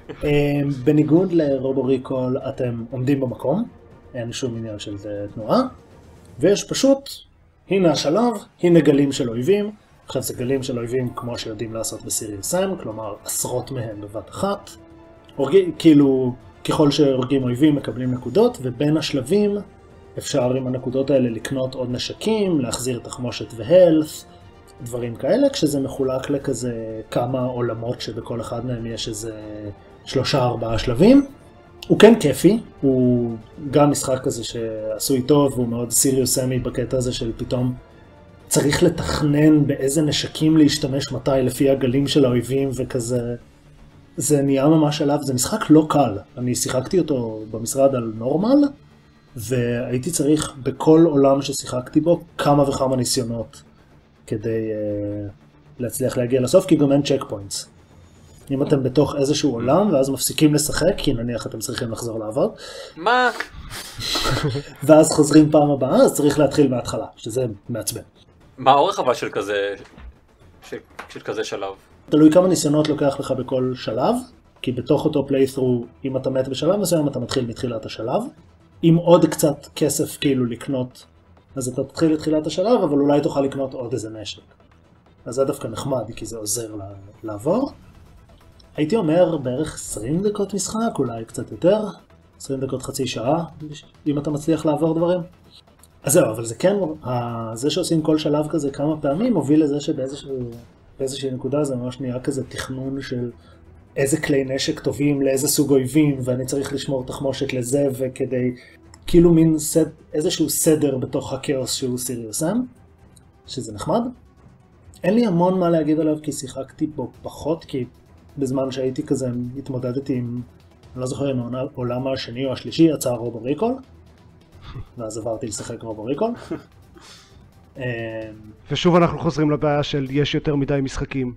בניגוד לרובוריקול אתם עומדים במקום, אין שום עניין של תנועה, ויש פשוט, הנה השלב, הנה גלים של אויבים. עכשיו זה גלים של אויבים כמו שיודעים לעשות בסיריוס סם, כלומר עשרות מהם בבת אחת. הורגים, כאילו, ככל שהורגים אויבים מקבלים נקודות, ובין השלבים אפשר עם הנקודות האלה לקנות עוד נשקים, להחזיר תחמושת והלף, דברים כאלה, כשזה מחולק לכזה כמה עולמות שבכל אחד מהם יש איזה שלושה ארבעה שלבים. הוא כן כיפי, הוא גם משחק כזה שעשוי טוב, והוא מאוד סיריוס סמי בקטע הזה של פתאום צריך לתכנן באיזה נשקים להשתמש מתי לפי הגלים של האויבים וכזה. זה נהיה ממש עליו, זה משחק לא קל. אני שיחקתי אותו במשרד על נורמל, והייתי צריך בכל עולם ששיחקתי בו כמה וכמה ניסיונות כדי uh, להצליח להגיע לסוף, כי גם אין צ'ק פוינטס. אם אתם בתוך איזשהו עולם, ואז מפסיקים לשחק, כי נניח אתם צריכים לחזור לעבוד. מה? ואז חוזרים פעם הבאה, אז צריך להתחיל מההתחלה, שזה מעצבן. מה האורך אבל של כזה, של, של כזה שלב? תלוי כמה ניסיונות לוקח לך בכל שלב, כי בתוך אותו פליית'רו, אם אתה מת בשלב מסוים, אתה מתחיל מתחילת השלב. עם עוד קצת כסף כאילו לקנות, אז אתה תתחיל לתחילת השלב, אבל אולי תוכל לקנות עוד איזה נשק. אז זה דווקא נחמד, כי זה עוזר לעבור. הייתי אומר בערך עשרים דקות משחק, אולי קצת יותר, עשרים דקות חצי שעה, אם אתה מצליח לעבור דברים. אז זהו, אבל זה כן, זה שעושים כל שלב כזה כמה פעמים, מוביל לזה שבאיזושהי נקודה זה ממש נהיה כזה תכנון של איזה כלי נשק טובים לאיזה סוג אויבים, ואני צריך לשמור תחמושת לזה, וכדי כאילו מין סד, איזשהו סדר בתוך הכאוס שהוא סיריוס סם, שזה נחמד. אין לי המון מה להגיד עליו כי שיחקתי בו פחות, כי בזמן שהייתי כזה התמודדתי עם, אני לא זוכר אם העולם השני או השלישי יצא רובוריקול, ואז עברתי לשחק רובוריקול. ושוב אנחנו חוזרים לבעיה של יש יותר מדי משחקים.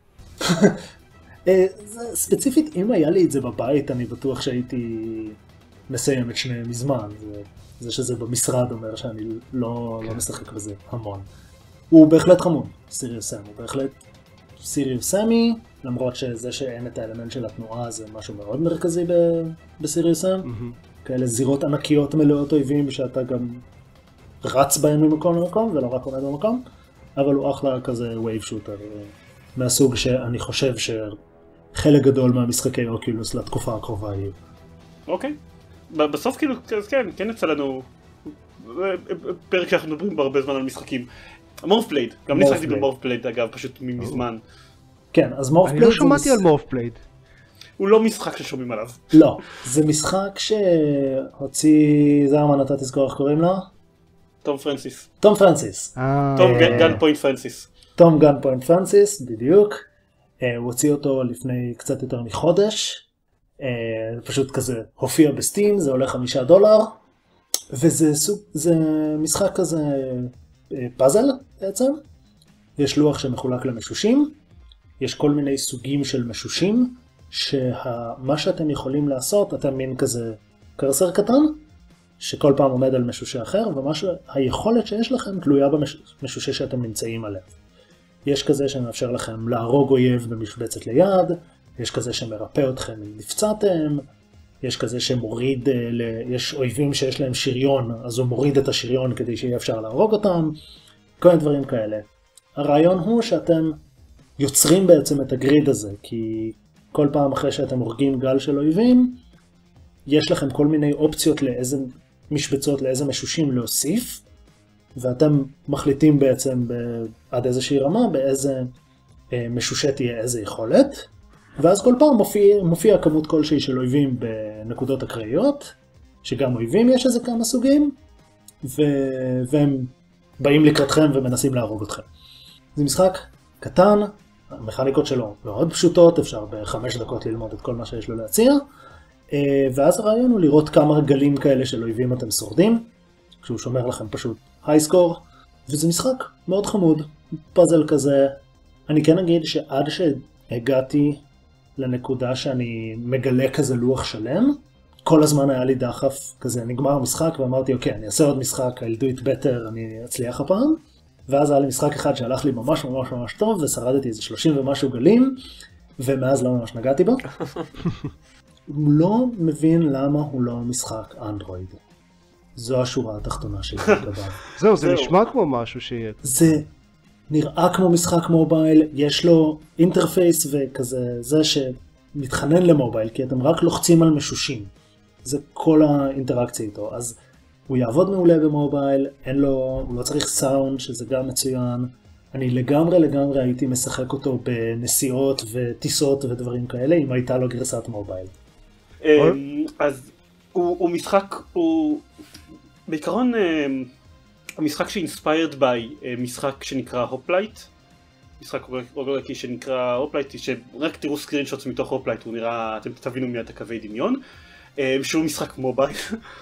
ספציפית, אם היה לי את זה בבית, אני בטוח שהייתי מסיים את שניהם מזמן. זה, זה שזה במשרד אומר שאני לא, לא משחק בזה המון. הוא בהחלט חמוד, סיריוס סם. הוא בהחלט סיריוס סמי, למרות שזה שאין את האלמנט של התנועה זה משהו מאוד מרכזי בסיריוס סם. Mm-hmm. כאלה זירות ענקיות מלאות אויבים שאתה גם רץ בהם ממקום למקום ולא רק עומד במקום. אבל הוא אחלה כזה וייב שוטר. מהסוג שאני חושב שחלק גדול מהמשחקי אוקילוס לתקופה הקרובה יהיו. אוקיי. בסוף כאילו, כן, כן יצא לנו פרק שאנחנו מדברים בהרבה זמן על משחקים. מורף בלייד, גם אני שחקתי במורף בלייד אגב, פשוט מזמן. כן, אז מורף בלייד... אני לא שמעתי על מורף בלייד. הוא לא משחק ששומעים עליו. לא, זה משחק שהוציא... זרמן, אתה תזכור איך קוראים לו? תום פרנסיס. תום פרנסיס. תום גן פוינט פרנסיס. תום גן פוינט פרנסיס, בדיוק. הוא הוציא אותו לפני קצת יותר מחודש. פשוט כזה הופיע בסטים, זה עולה חמישה דולר. וזה סוג, זה משחק כזה פאזל בעצם. יש לוח שמחולק למשושים. יש כל מיני סוגים של משושים. שמה שאתם יכולים לעשות, אתם מין כזה קרסר קטן. שכל פעם עומד על משושה אחר, והיכולת שיש לכם תלויה במשושה שאתם נמצאים עליו. יש כזה שמאפשר לכם להרוג אויב במשבצת ליד, יש כזה שמרפא אתכם אם נפצעתם, יש כזה שמוריד, יש אויבים שיש להם שריון, אז הוא מוריד את השריון כדי שיהיה אפשר להרוג אותם, כל מיני דברים כאלה. הרעיון הוא שאתם יוצרים בעצם את הגריד הזה, כי כל פעם אחרי שאתם הורגים גל של אויבים, יש לכם כל מיני אופציות לאיזה משבצות, לאיזה משושים להוסיף, ואתם מחליטים בעצם עד איזושהי רמה באיזה משושה תהיה איזה יכולת, ואז כל פעם מופיע, מופיע כמות כלשהי של אויבים בנקודות אקראיות, שגם אויבים יש איזה כמה סוגים, ו... והם באים לקראתכם ומנסים להרוג אתכם. זה משחק קטן, המכניקות שלו מאוד פשוטות, אפשר בחמש דקות ללמוד את כל מה שיש לו להציע, ואז הרעיון הוא לראות כמה גלים כאלה של אויבים אתם שורדים, כשהוא שומר לכם פשוט הייסקור, וזה משחק מאוד חמוד, פאזל כזה. אני כן אגיד שעד שהגעתי לנקודה שאני מגלה כזה לוח שלם, כל הזמן היה לי דחף כזה, נגמר המשחק ואמרתי אוקיי, אני אעשה עוד משחק, I'll do it better, אני אצליח הפעם. ואז היה לי משחק אחד שהלך לי ממש ממש ממש טוב, ושרדתי איזה שלושים ומשהו גלים, ומאז לא ממש נגעתי בו. הוא לא מבין למה הוא לא משחק אנדרואיד. זו השורה התחתונה שלי לגביו. זהו, זה נשמע כמו משהו שיהיה. זה נראה כמו משחק מובייל, יש לו אינטרפייס וכזה, זה שמתחנן למובייל, כי אתם רק לוחצים על משושים. זה כל האינטראקציה איתו, אז הוא יעבוד מעולה במובייל, אין לו, הוא לא צריך סאונד, שזה גם מצוין. אני לגמרי לגמרי הייתי משחק אותו בנסיעות וטיסות ודברים כאלה, אם הייתה לו גרסת מובייל. אז הוא משחק, הוא בעיקרון המשחק שאינספיירד ביי משחק שנקרא הופלייט, משחק רוגלקי שנקרא הופלייט, שרק תראו סקרין שוטס מתוך הופלייט, הוא נראה, אתם תבינו מיד את הקווי דמיון, שהוא משחק מובייל.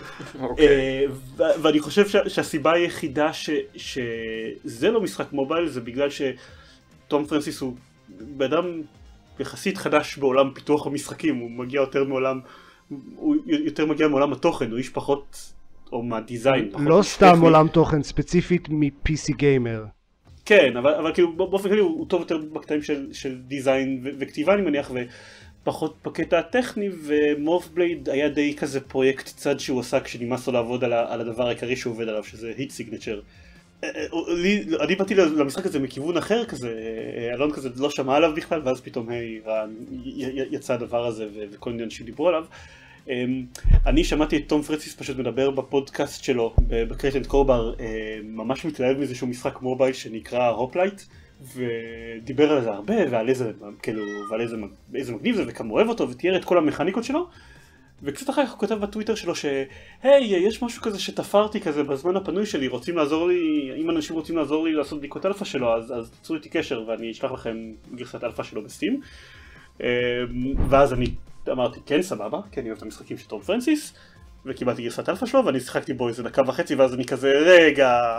ואני חושב שהסיבה היחידה שזה לא משחק מובייל זה בגלל שטום פרנסיס הוא באדם יחסית חדש בעולם פיתוח המשחקים, הוא מגיע יותר מעולם, הוא יותר מגיע מעולם התוכן, הוא איש פחות, או מהדיזיין. לא סתם עולם תוכן, ספציפית מ-פי סי גיימר. כן, אבל כאילו באופן כללי הוא טוב יותר בקטעים של דיזיין וכתיבה אני מניח, ופחות בקטע הטכני, ומורפבלייד היה די כזה פרויקט צד שהוא עשה כשנמאס לו לעבוד על הדבר העיקרי שהוא עובד עליו, שזה היט סיגנצ'ר. אני באתי למשחק הזה מכיוון אחר כזה, אלון כזה לא שמע עליו בכלל, ואז פתאום יצא הדבר הזה וכל מיני אנשים דיברו עליו. אני שמעתי את תום פרנסיס פשוט מדבר בפודקאסט שלו בקרייטנט קורבר, ממש מתלהב מזה שהוא משחק מובייל שנקרא הופלייט, ודיבר על זה הרבה ועל איזה, כאילו, ועל איזה, איזה מגניב זה וכמה אוהב אותו, ותיאר את כל המכניקות שלו. וקצת אחר כך הוא כותב בטוויטר שלו שהי, יש משהו כזה שתפרתי כזה בזמן הפנוי שלי, רוצים לעזור לי, אם אנשים רוצים לעזור לי לעשות בדיקות אלפא שלו, אז, אז תצאו איתי קשר ואני אשלח לכם גרסת אלפא שלו בסטים. ואז אני אמרתי כן סבבה, כי אני אוהב את המשחקים של טום פרנסיס, וקיבלתי גרסת אלפא שלו ואני שיחקתי בו איזה דקה וחצי ואז אני כזה רגע.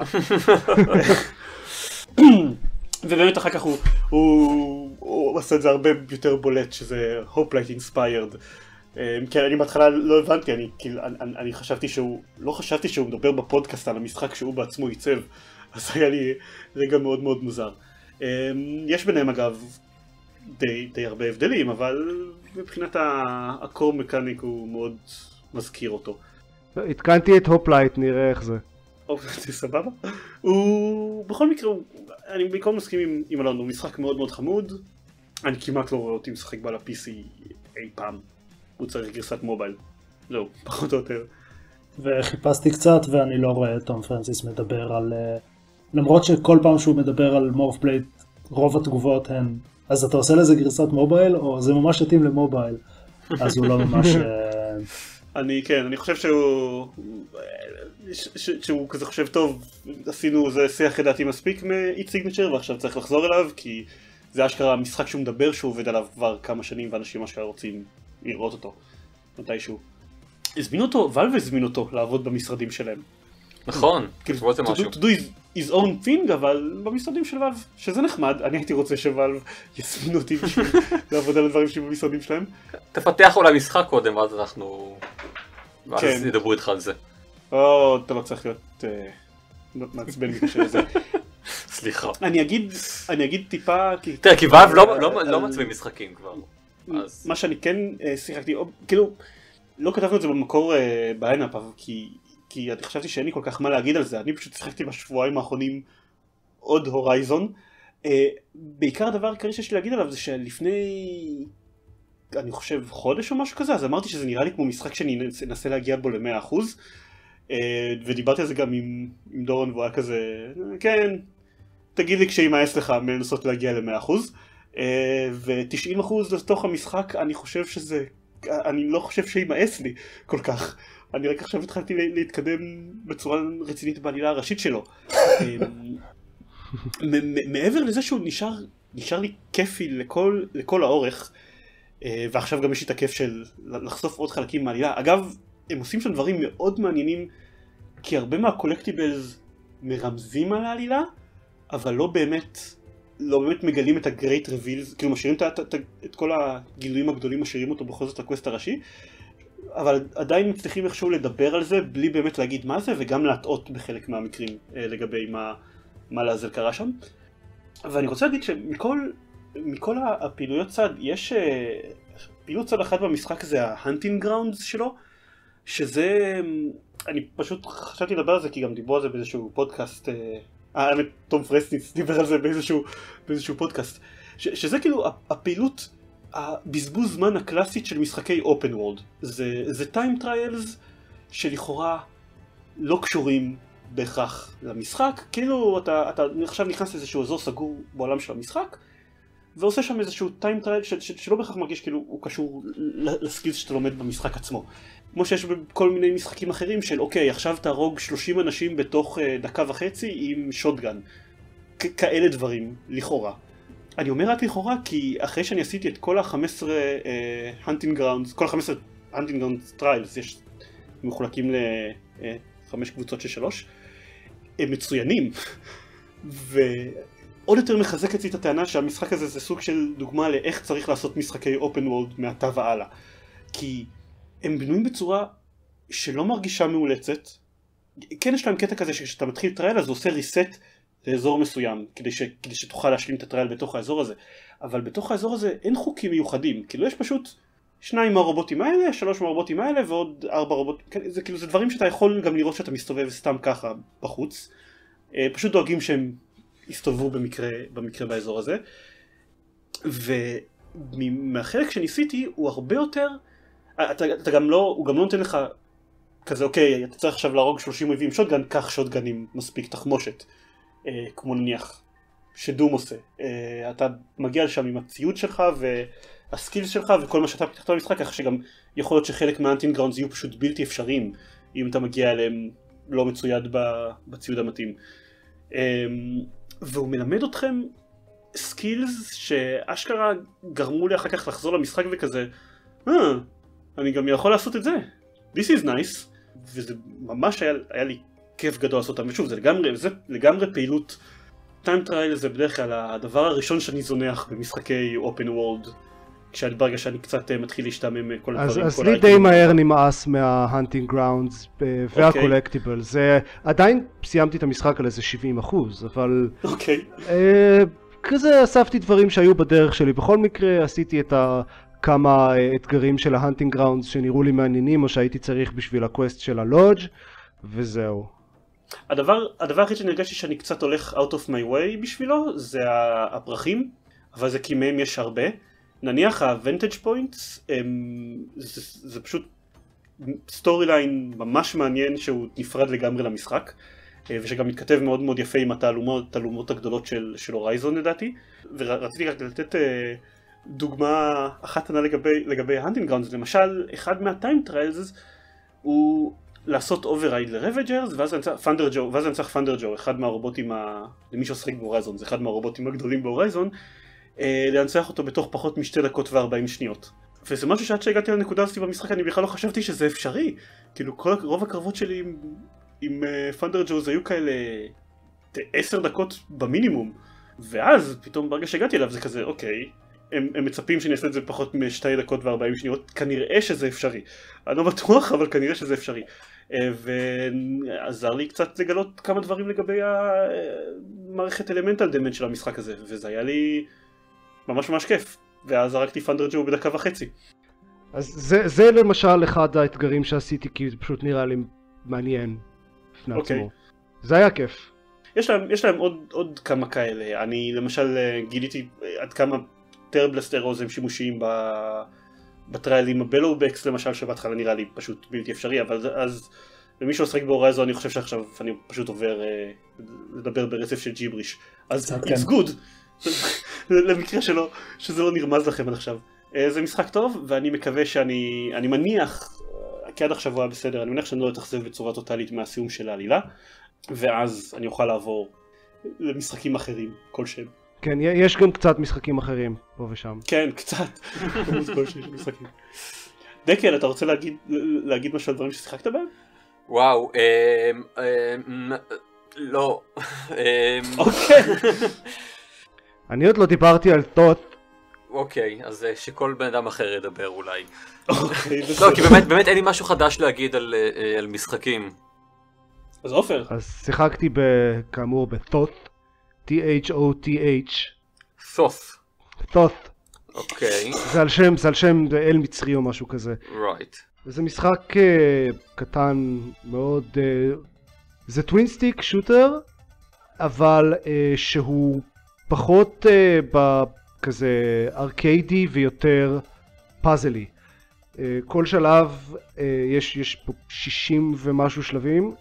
ובאמת אחר כך הוא, הוא, הוא עשה את זה הרבה יותר בולט שזה Hoplite Inspired. כן, אני בהתחלה לא הבנתי, אני, כאילו, אני, אני חשבתי שהוא, לא חשבתי שהוא מדבר בפודקאסט על המשחק שהוא בעצמו ייצב, אז היה לי רגע מאוד מאוד מוזר. יש ביניהם אגב די, די הרבה הבדלים, אבל מבחינת הקור מקניק הוא מאוד מזכיר אותו. התקנתי את הופלייט, נראה איך זה. זה סבבה. הוא, בכל מקרה, אני בעיקרון מסכים עם, עם אלון, הוא משחק מאוד מאוד חמוד, אני כמעט לא רואה אותי משחק בעל ה-פי סי אי פעם. הוא צריך גרסת מובייל. זהו, פחות או יותר. וחיפשתי קצת ואני לא רואה את תום פרנסיס מדבר על... למרות שכל פעם שהוא מדבר על מורפבלייד, רוב התגובות הן אז אתה עושה לזה גרסת מובייל או זה ממש מתאים למובייל? אז הוא לא ממש... אני כן, אני חושב שהוא... שהוא כזה חושב טוב, עשינו זה שיח ידעתי מספיק מ-It Signature ועכשיו צריך לחזור אליו כי זה אשכרה המשחק שהוא מדבר שהוא עובד עליו כבר כמה שנים ואנשים אשכרה רוצים לראות אותו, מתישהו. הזמינו אותו, ואלב הזמינו אותו לעבוד במשרדים שלהם. נכון, כאילו, to do his own thing, אבל במשרדים של ואלב, שזה נחמד, אני הייתי רוצה שוואלב יזמינו אותי בשביל לעבוד על הדברים שלי במשרדים שלהם. תפתח אולי משחק קודם, ואז אנחנו... ואז ידברו איתך על זה. או, אתה לא צריך להיות מעצבן בקשר לזה. סליחה. אני אגיד, אני אגיד טיפה... תראה, כי ואלב לא מעצבים משחקים כבר. מה שאני כן שיחקתי, כאילו, לא כתבנו את זה במקור בליינאפ, כי, כי אני חשבתי שאין לי כל כך מה להגיד על זה, אני פשוט שיחקתי בשבועיים האחרונים עוד הורייזון. בעיקר הדבר העיקרי שיש לי להגיד עליו זה שלפני, אני חושב חודש או משהו כזה, אז אמרתי שזה נראה לי כמו משחק שאני אנסה להגיע בו ל-מאה אחוז, ודיברתי על זה גם עם, עם דורון והוא היה כזה, כן, תגיד לי כשימאס לך מנסות להגיע ל-מאה אחוז. ו-תשעים אחוז לתוך המשחק אני חושב שזה, אני לא חושב שימאס לי כל כך. אני רק עכשיו התחלתי להתקדם בצורה רצינית בעלילה הראשית שלו. מעבר לזה שהוא נשאר, נשאר לי כיפי לכל, לכל האורך, ועכשיו גם יש לי את הכיף של לחשוף עוד חלקים מהעלילה. אגב, הם עושים שם דברים מאוד מעניינים, כי הרבה מהקולקטיבלס מרמזים על העלילה, אבל לא באמת, לא באמת מגלים את הגרייט רווילס, כאילו משאירים את, את, את כל הגילויים הגדולים, משאירים אותו בכל זאת לקווסט הראשי, אבל עדיין מצליחים איכשהו לדבר על זה, בלי באמת להגיד מה זה, וגם להטעות בחלק מהמקרים לגבי מה, מה לעזל קרה שם. ואני רוצה להגיד שמכל מכל הפעילויות צד, יש פעילות צד אחת במשחק, זה ה-Hunting Grounds שלו, שזה, אני פשוט חשבתי לדבר על זה, כי גם דיברו על זה באיזשהו פודקאסט, האמת, תום פרסניץ דיבר על זה באיזשהו, באיזשהו פודקאסט, ש, שזה כאילו הפעילות, הבזבוז זמן הקלאסית של משחקי open world. זה, זה time trials שלכאורה לא קשורים בהכרח למשחק, כאילו אתה, אתה עכשיו נכנס לאיזשהו אזור סגור בעולם של המשחק, ועושה שם איזשהו time trial של, של, שלא בהכרח מרגיש כאילו הוא קשור לסקילס שאתה לומד במשחק עצמו. כמו שיש בכל מיני משחקים אחרים של אוקיי, עכשיו תהרוג שלושים אנשים בתוך דקה וחצי עם שוטגן. כ- כאלה דברים, לכאורה. אני אומר רק לכאורה כי אחרי שאני עשיתי את כל ה-חמש עשרה uh, Hunting Grounds, כל ה-חמש עשרה Hunting Grounds Trials, יש מחולקים לחמש uh, קבוצות של שלוש, הם מצוינים. ועוד יותר מחזק אצלי את הטענה שהמשחק הזה זה סוג של דוגמה לאיך צריך לעשות משחקי open world מעתה והלאה. כי הם בנויים בצורה שלא מרגישה מאולצת. כן יש להם קטע כזה שכשאתה מתחיל טרייל אז הוא עושה ריסט לאזור מסוים, כדי, ש, כדי שתוכל להשלים את הטרייל בתוך האזור הזה. אבל בתוך האזור הזה אין חוקים מיוחדים, כאילו יש פשוט שניים מהרובוטים האלה, שלוש מהרובוטים האלה ועוד ארבע רובוטים, זה כאילו זה דברים שאתה יכול גם לראות שאתה מסתובב סתם ככה בחוץ, פשוט דואגים שהם יסתובבו במקרה, במקרה באזור הזה. ומהחלק שניסיתי הוא הרבה יותר, אתה, אתה גם לא, הוא גם לא נותן לך כזה אוקיי, אתה צריך עכשיו להרוג שלושים אויבים שוטגן, קח שוטגן עם מספיק תחמושת. Uh, כמו נניח שדום עושה. Uh, אתה מגיע לשם עם הציוד שלך והסקילס שלך וכל מה שאתה פתחת במשחק, כך שגם יכול להיות שחלק מההנטינג גראונדס יהיו פשוט בלתי אפשריים אם אתה מגיע אליהם לא מצויד בציוד המתאים. Um, והוא מלמד אתכם סקילס שאשכרה גרמו לי אחר כך לחזור למשחק וכזה אה, ah, אני גם יכול לעשות את זה. This is nice. וזה ממש היה, היה לי כיף גדול לעשות אותם, ושוב, זה לגמרי, זה לגמרי פעילות. טיים טרייל זה בדרך כלל הדבר הראשון שאני זונח במשחקי אופן וורלד, כשאני ברגע שאני קצת מתחיל להשתמם כל הדברים. אז לי די מהר נמאס מה-Hunting Grounds וה-Collectible, זה עדיין סיימתי את המשחק על איזה שבעים אחוז, אבל כזה אספתי דברים שהיו בדרך שלי, בכל מקרה עשיתי את כמה אתגרים של ה-Hunting Grounds שנראו לי מעניינים, או שהייתי צריך בשביל הקווסט של הלודג' וזהו. הדבר, הדבר הכי שנרגשתי שאני קצת הולך out of my way בשבילו זה הפרחים, אבל זה כי מהם יש הרבה. נניח ה-Vantage Points, הם, זה, זה פשוט סטורי ליין ממש מעניין שהוא נפרד לגמרי למשחק, ושגם מתכתב מאוד מאוד יפה עם התעלומות, התעלומות הגדולות של, של הורייזון לדעתי. ורציתי רק לתת דוגמה אחת ענה לגבי, לגבי ה-Hunting Grounds. למשל, אחד מה-Time Trials הוא לעשות אוברייד לרווג'רס, ואז אני צריך פנדר ג'ו, אחד מהרובוטים, ה... למי שעוסק בהורייזון, זה אחד מהרובוטים הגדולים בהורייזון, אה, להנצח אותו בתוך פחות משתי דקות וארבעים שניות. וזה משהו שעד שהגעתי לנקודה הזאת במשחק, אני בכלל לא חשבתי שזה אפשרי. כאילו, כל, רוב הקרבות שלי עם, עם uh, פנדר ג'ו היו כאלה עשר דקות במינימום. ואז, פתאום ברגע שהגעתי אליו, זה כזה, אוקיי, הם, הם מצפים שאני אעשה את זה פחות משתי דקות וארבעים שניות, כנראה שזה אפשרי. אני לא בטוח, אבל כנראה שזה אפשרי. ועזר לי קצת לגלות כמה דברים לגבי המערכת אלמנטל דמנט של המשחק הזה, וזה היה לי ממש ממש כיף. ואז זרקתי פנדר ג'ו בדקה וחצי. אז זה, זה למשל אחד האתגרים שעשיתי, כי זה פשוט נראה לי מעניין בפני okay. עצמו. זה היה כיף. יש להם, יש להם עוד, עוד כמה כאלה. אני למשל גיליתי עד כמה טרבלסט ארוז הם שימושיים ב... בטריילים הבלובקס למשל, שבהתחלה נראה לי פשוט בלתי אפשרי, אבל אז למי שעוסק בהורייזון אני חושב שעכשיו אני פשוט עובר uh, לדבר ברצף של ג'יבריש. אז it's good, למקרה שלא, שזה לא נרמז לכם עד עכשיו. זה משחק טוב, ואני מקווה שאני, אני מניח, כי עד עכשיו הוא היה בסדר, אני מניח שאני לא אתאכזב בצורה טוטלית מהסיום של העלילה, ואז אני אוכל לעבור למשחקים אחרים, כלשהם. כן, יש גם קצת משחקים אחרים, פה ושם. כן, קצת. משחקים. דקל, אתה רוצה להגיד, להגיד משהו על דברים ששיחקת בהם? וואו, אמ, אמ, לא. אוקיי. אני עוד לא דיברתי על תות. אוקיי, אז שכל בן אדם אחר ידבר אולי. אוקיי, לא, כי באמת, באמת אין לי משהו חדש להגיד על, על משחקים. אז עופר. אז שיחקתי כאמור בתות. T-H-O-T-H. תות. תות. אוקיי. זה על שם, זה על שם אל מצרי או משהו כזה. Right. זה משחק uh, קטן מאוד, uh, זה טווין סטיק שוטר, אבל uh, שהוא פחות uh, בכזה ארקיידי ויותר פאזלי. Uh, כל שלב uh, יש, יש פה שישים ומשהו שלבים,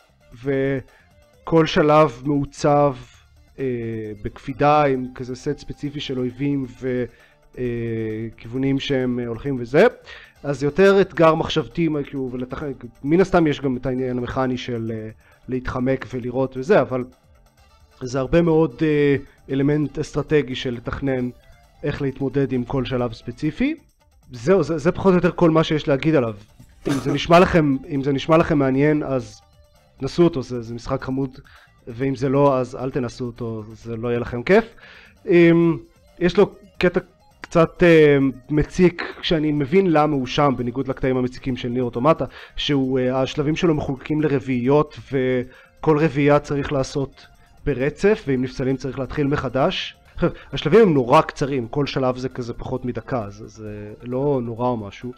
וכל שלב מעוצב uh, בקפידה עם כזה סט ספציפי של אויבים וכיוונים uh, שהם uh, הולכים וזה. אז זה יותר אתגר מחשבתי, ולתח... מן הסתם יש גם את העניין המכני של uh, להתחמק ולראות וזה, אבל זה הרבה מאוד uh, אלמנט אסטרטגי של לתכנן איך להתמודד עם כל שלב ספציפי. זהו, זה, זה פחות או יותר כל מה שיש להגיד עליו. אם זה נשמע לכם, אם זה נשמע לכם מעניין, אז נסו אותו, זה, זה משחק חמוד, ואם זה לא, אז אל תנסו אותו, זה לא יהיה לכם כיף. Um, יש לו קטע קצת uh, מציק, כשאני מבין למה הוא שם, בניגוד לקטעים המציקים של ניר אוטומטה, שהוא, uh, השלבים שלו מחולקים לרביעיות, וכל רביעייה צריך לעשות ברצף, ואם נפסלים צריך להתחיל מחדש. השלבים הם נורא קצרים, כל שלב זה כזה פחות מדקה, אז זה לא נורא או משהו.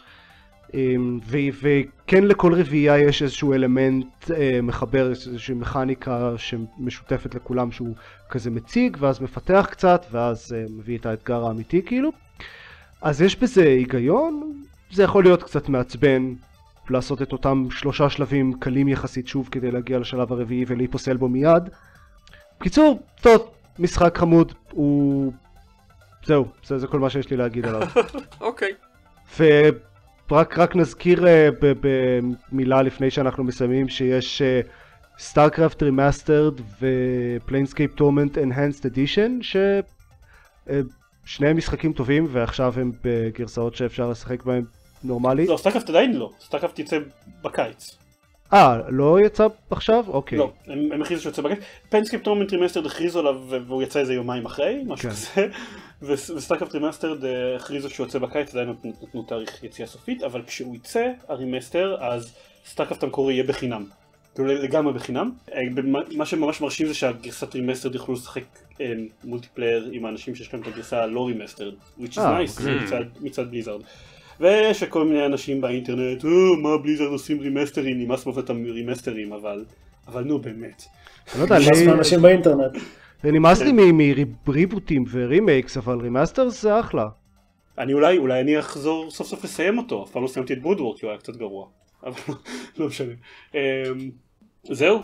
וכן לכל רביעייה יש איזשהו אלמנט מחבר, איזושהי מכניקה שמשותפת לכולם שהוא כזה מציג, ואז מפתח קצת, ואז מביא את האתגר האמיתי כאילו. אז יש בזה היגיון, זה יכול להיות קצת מעצבן לעשות את אותם שלושה שלבים קלים יחסית שוב כדי להגיע לשלב הרביעי ולהיפוסל בו מיד. בקיצור, טוב, משחק חמוד, הוא... זהו, זה, זה כל מה שיש לי להגיד עליו. אוקיי. ורק רק נזכיר uh, במילה לפני שאנחנו מסיימים שיש uh, StarCraft Remastered ו-Planescape Torment Enhanced Edition ששניהם uh, משחקים טובים ועכשיו הם בגרסאות שאפשר לשחק בהם נורמלי. לא, StarCraft עדיין לא, StarCraft יצא בקיץ. אה, לא יצא עכשיו? אוקיי. לא, הם, הם הכריזו שיוצא בקיץ. Planescape Torment Remastered הכריזו עליו והוא יצא איזה יומיים אחרי, משהו כזה. וסטארקראפט רימאסטרד הכריזו שהוא יוצא בקיץ, עדיין נתנו תאריך יציאה סופית, אבל כשהוא יצא, הרימאסטר, אז סטארקראפט המקורי יהיה בחינם. כאילו לגמרי בחינם. מה שממש מרשים זה שהגרסת רימאסטרד יוכלו לשחק מולטיפלייר עם האנשים שיש להם את הגרסה הלא רימאסטרד, which is nice מצד בליזארד. ויש כל מיני אנשים באינטרנט, מה בליזארד עושים רימאסטרים, נמאס מאותם רימאסטרים, אבל אבל נו באמת. נמאס מאנשים באינטרנט. נמאס לי מריבוטים ורימייקס, אבל רימאסטר זה אחלה. אני אולי, אולי אני אחזור סוף סוף לסיים אותו, אף פעם לא סיימתי את בודוורק, כי הוא היה קצת גרוע. אבל לא משנה. זהו.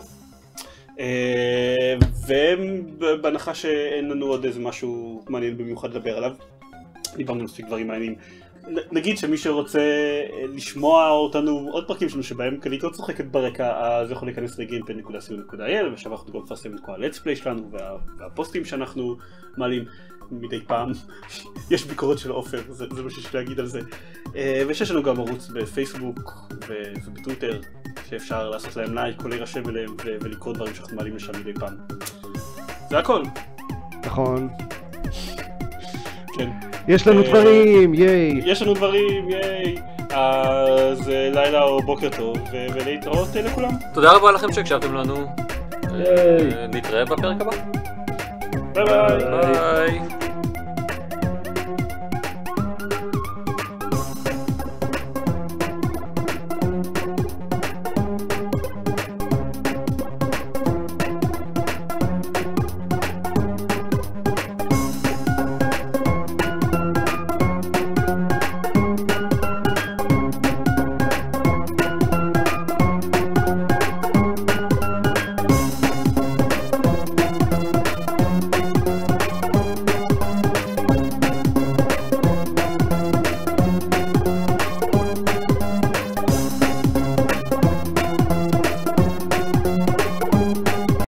ובהנחה שאין לנו עוד איזה משהו מעניין במיוחד לדבר עליו, דיברנו מספיק דברים מעניינים. נגיד שמי שרוצה לשמוע אותנו עוד פרקים שלנו שבהם קלית לא צוחקת ברקע, אז יכול להיכנס ל-גיימפד נקודה סי או נקודה איי אל ושם אנחנו גם מפרסם את כל הלטספליי שלנו וה... והפוסטים שאנחנו מעלים מדי פעם. יש ביקורת של עופר, זה, זה מה שיש להגיד על זה. ויש לנו גם ערוץ בפייסבוק ו... ובטוויטר שאפשר לעשות להם לייק או להירשם אליהם ו... ולקרוא דברים שאנחנו מעלים לשם מדי פעם. זה הכל. נכון. כן. יש לנו דברים, ייי. יש לנו דברים, ייי. אז לילה או בוקר טוב, ולהתראות לכולם. תודה רבה לכם שהקשבתם לנו. נתראה בפרק הבא. ביי ביי. ביי.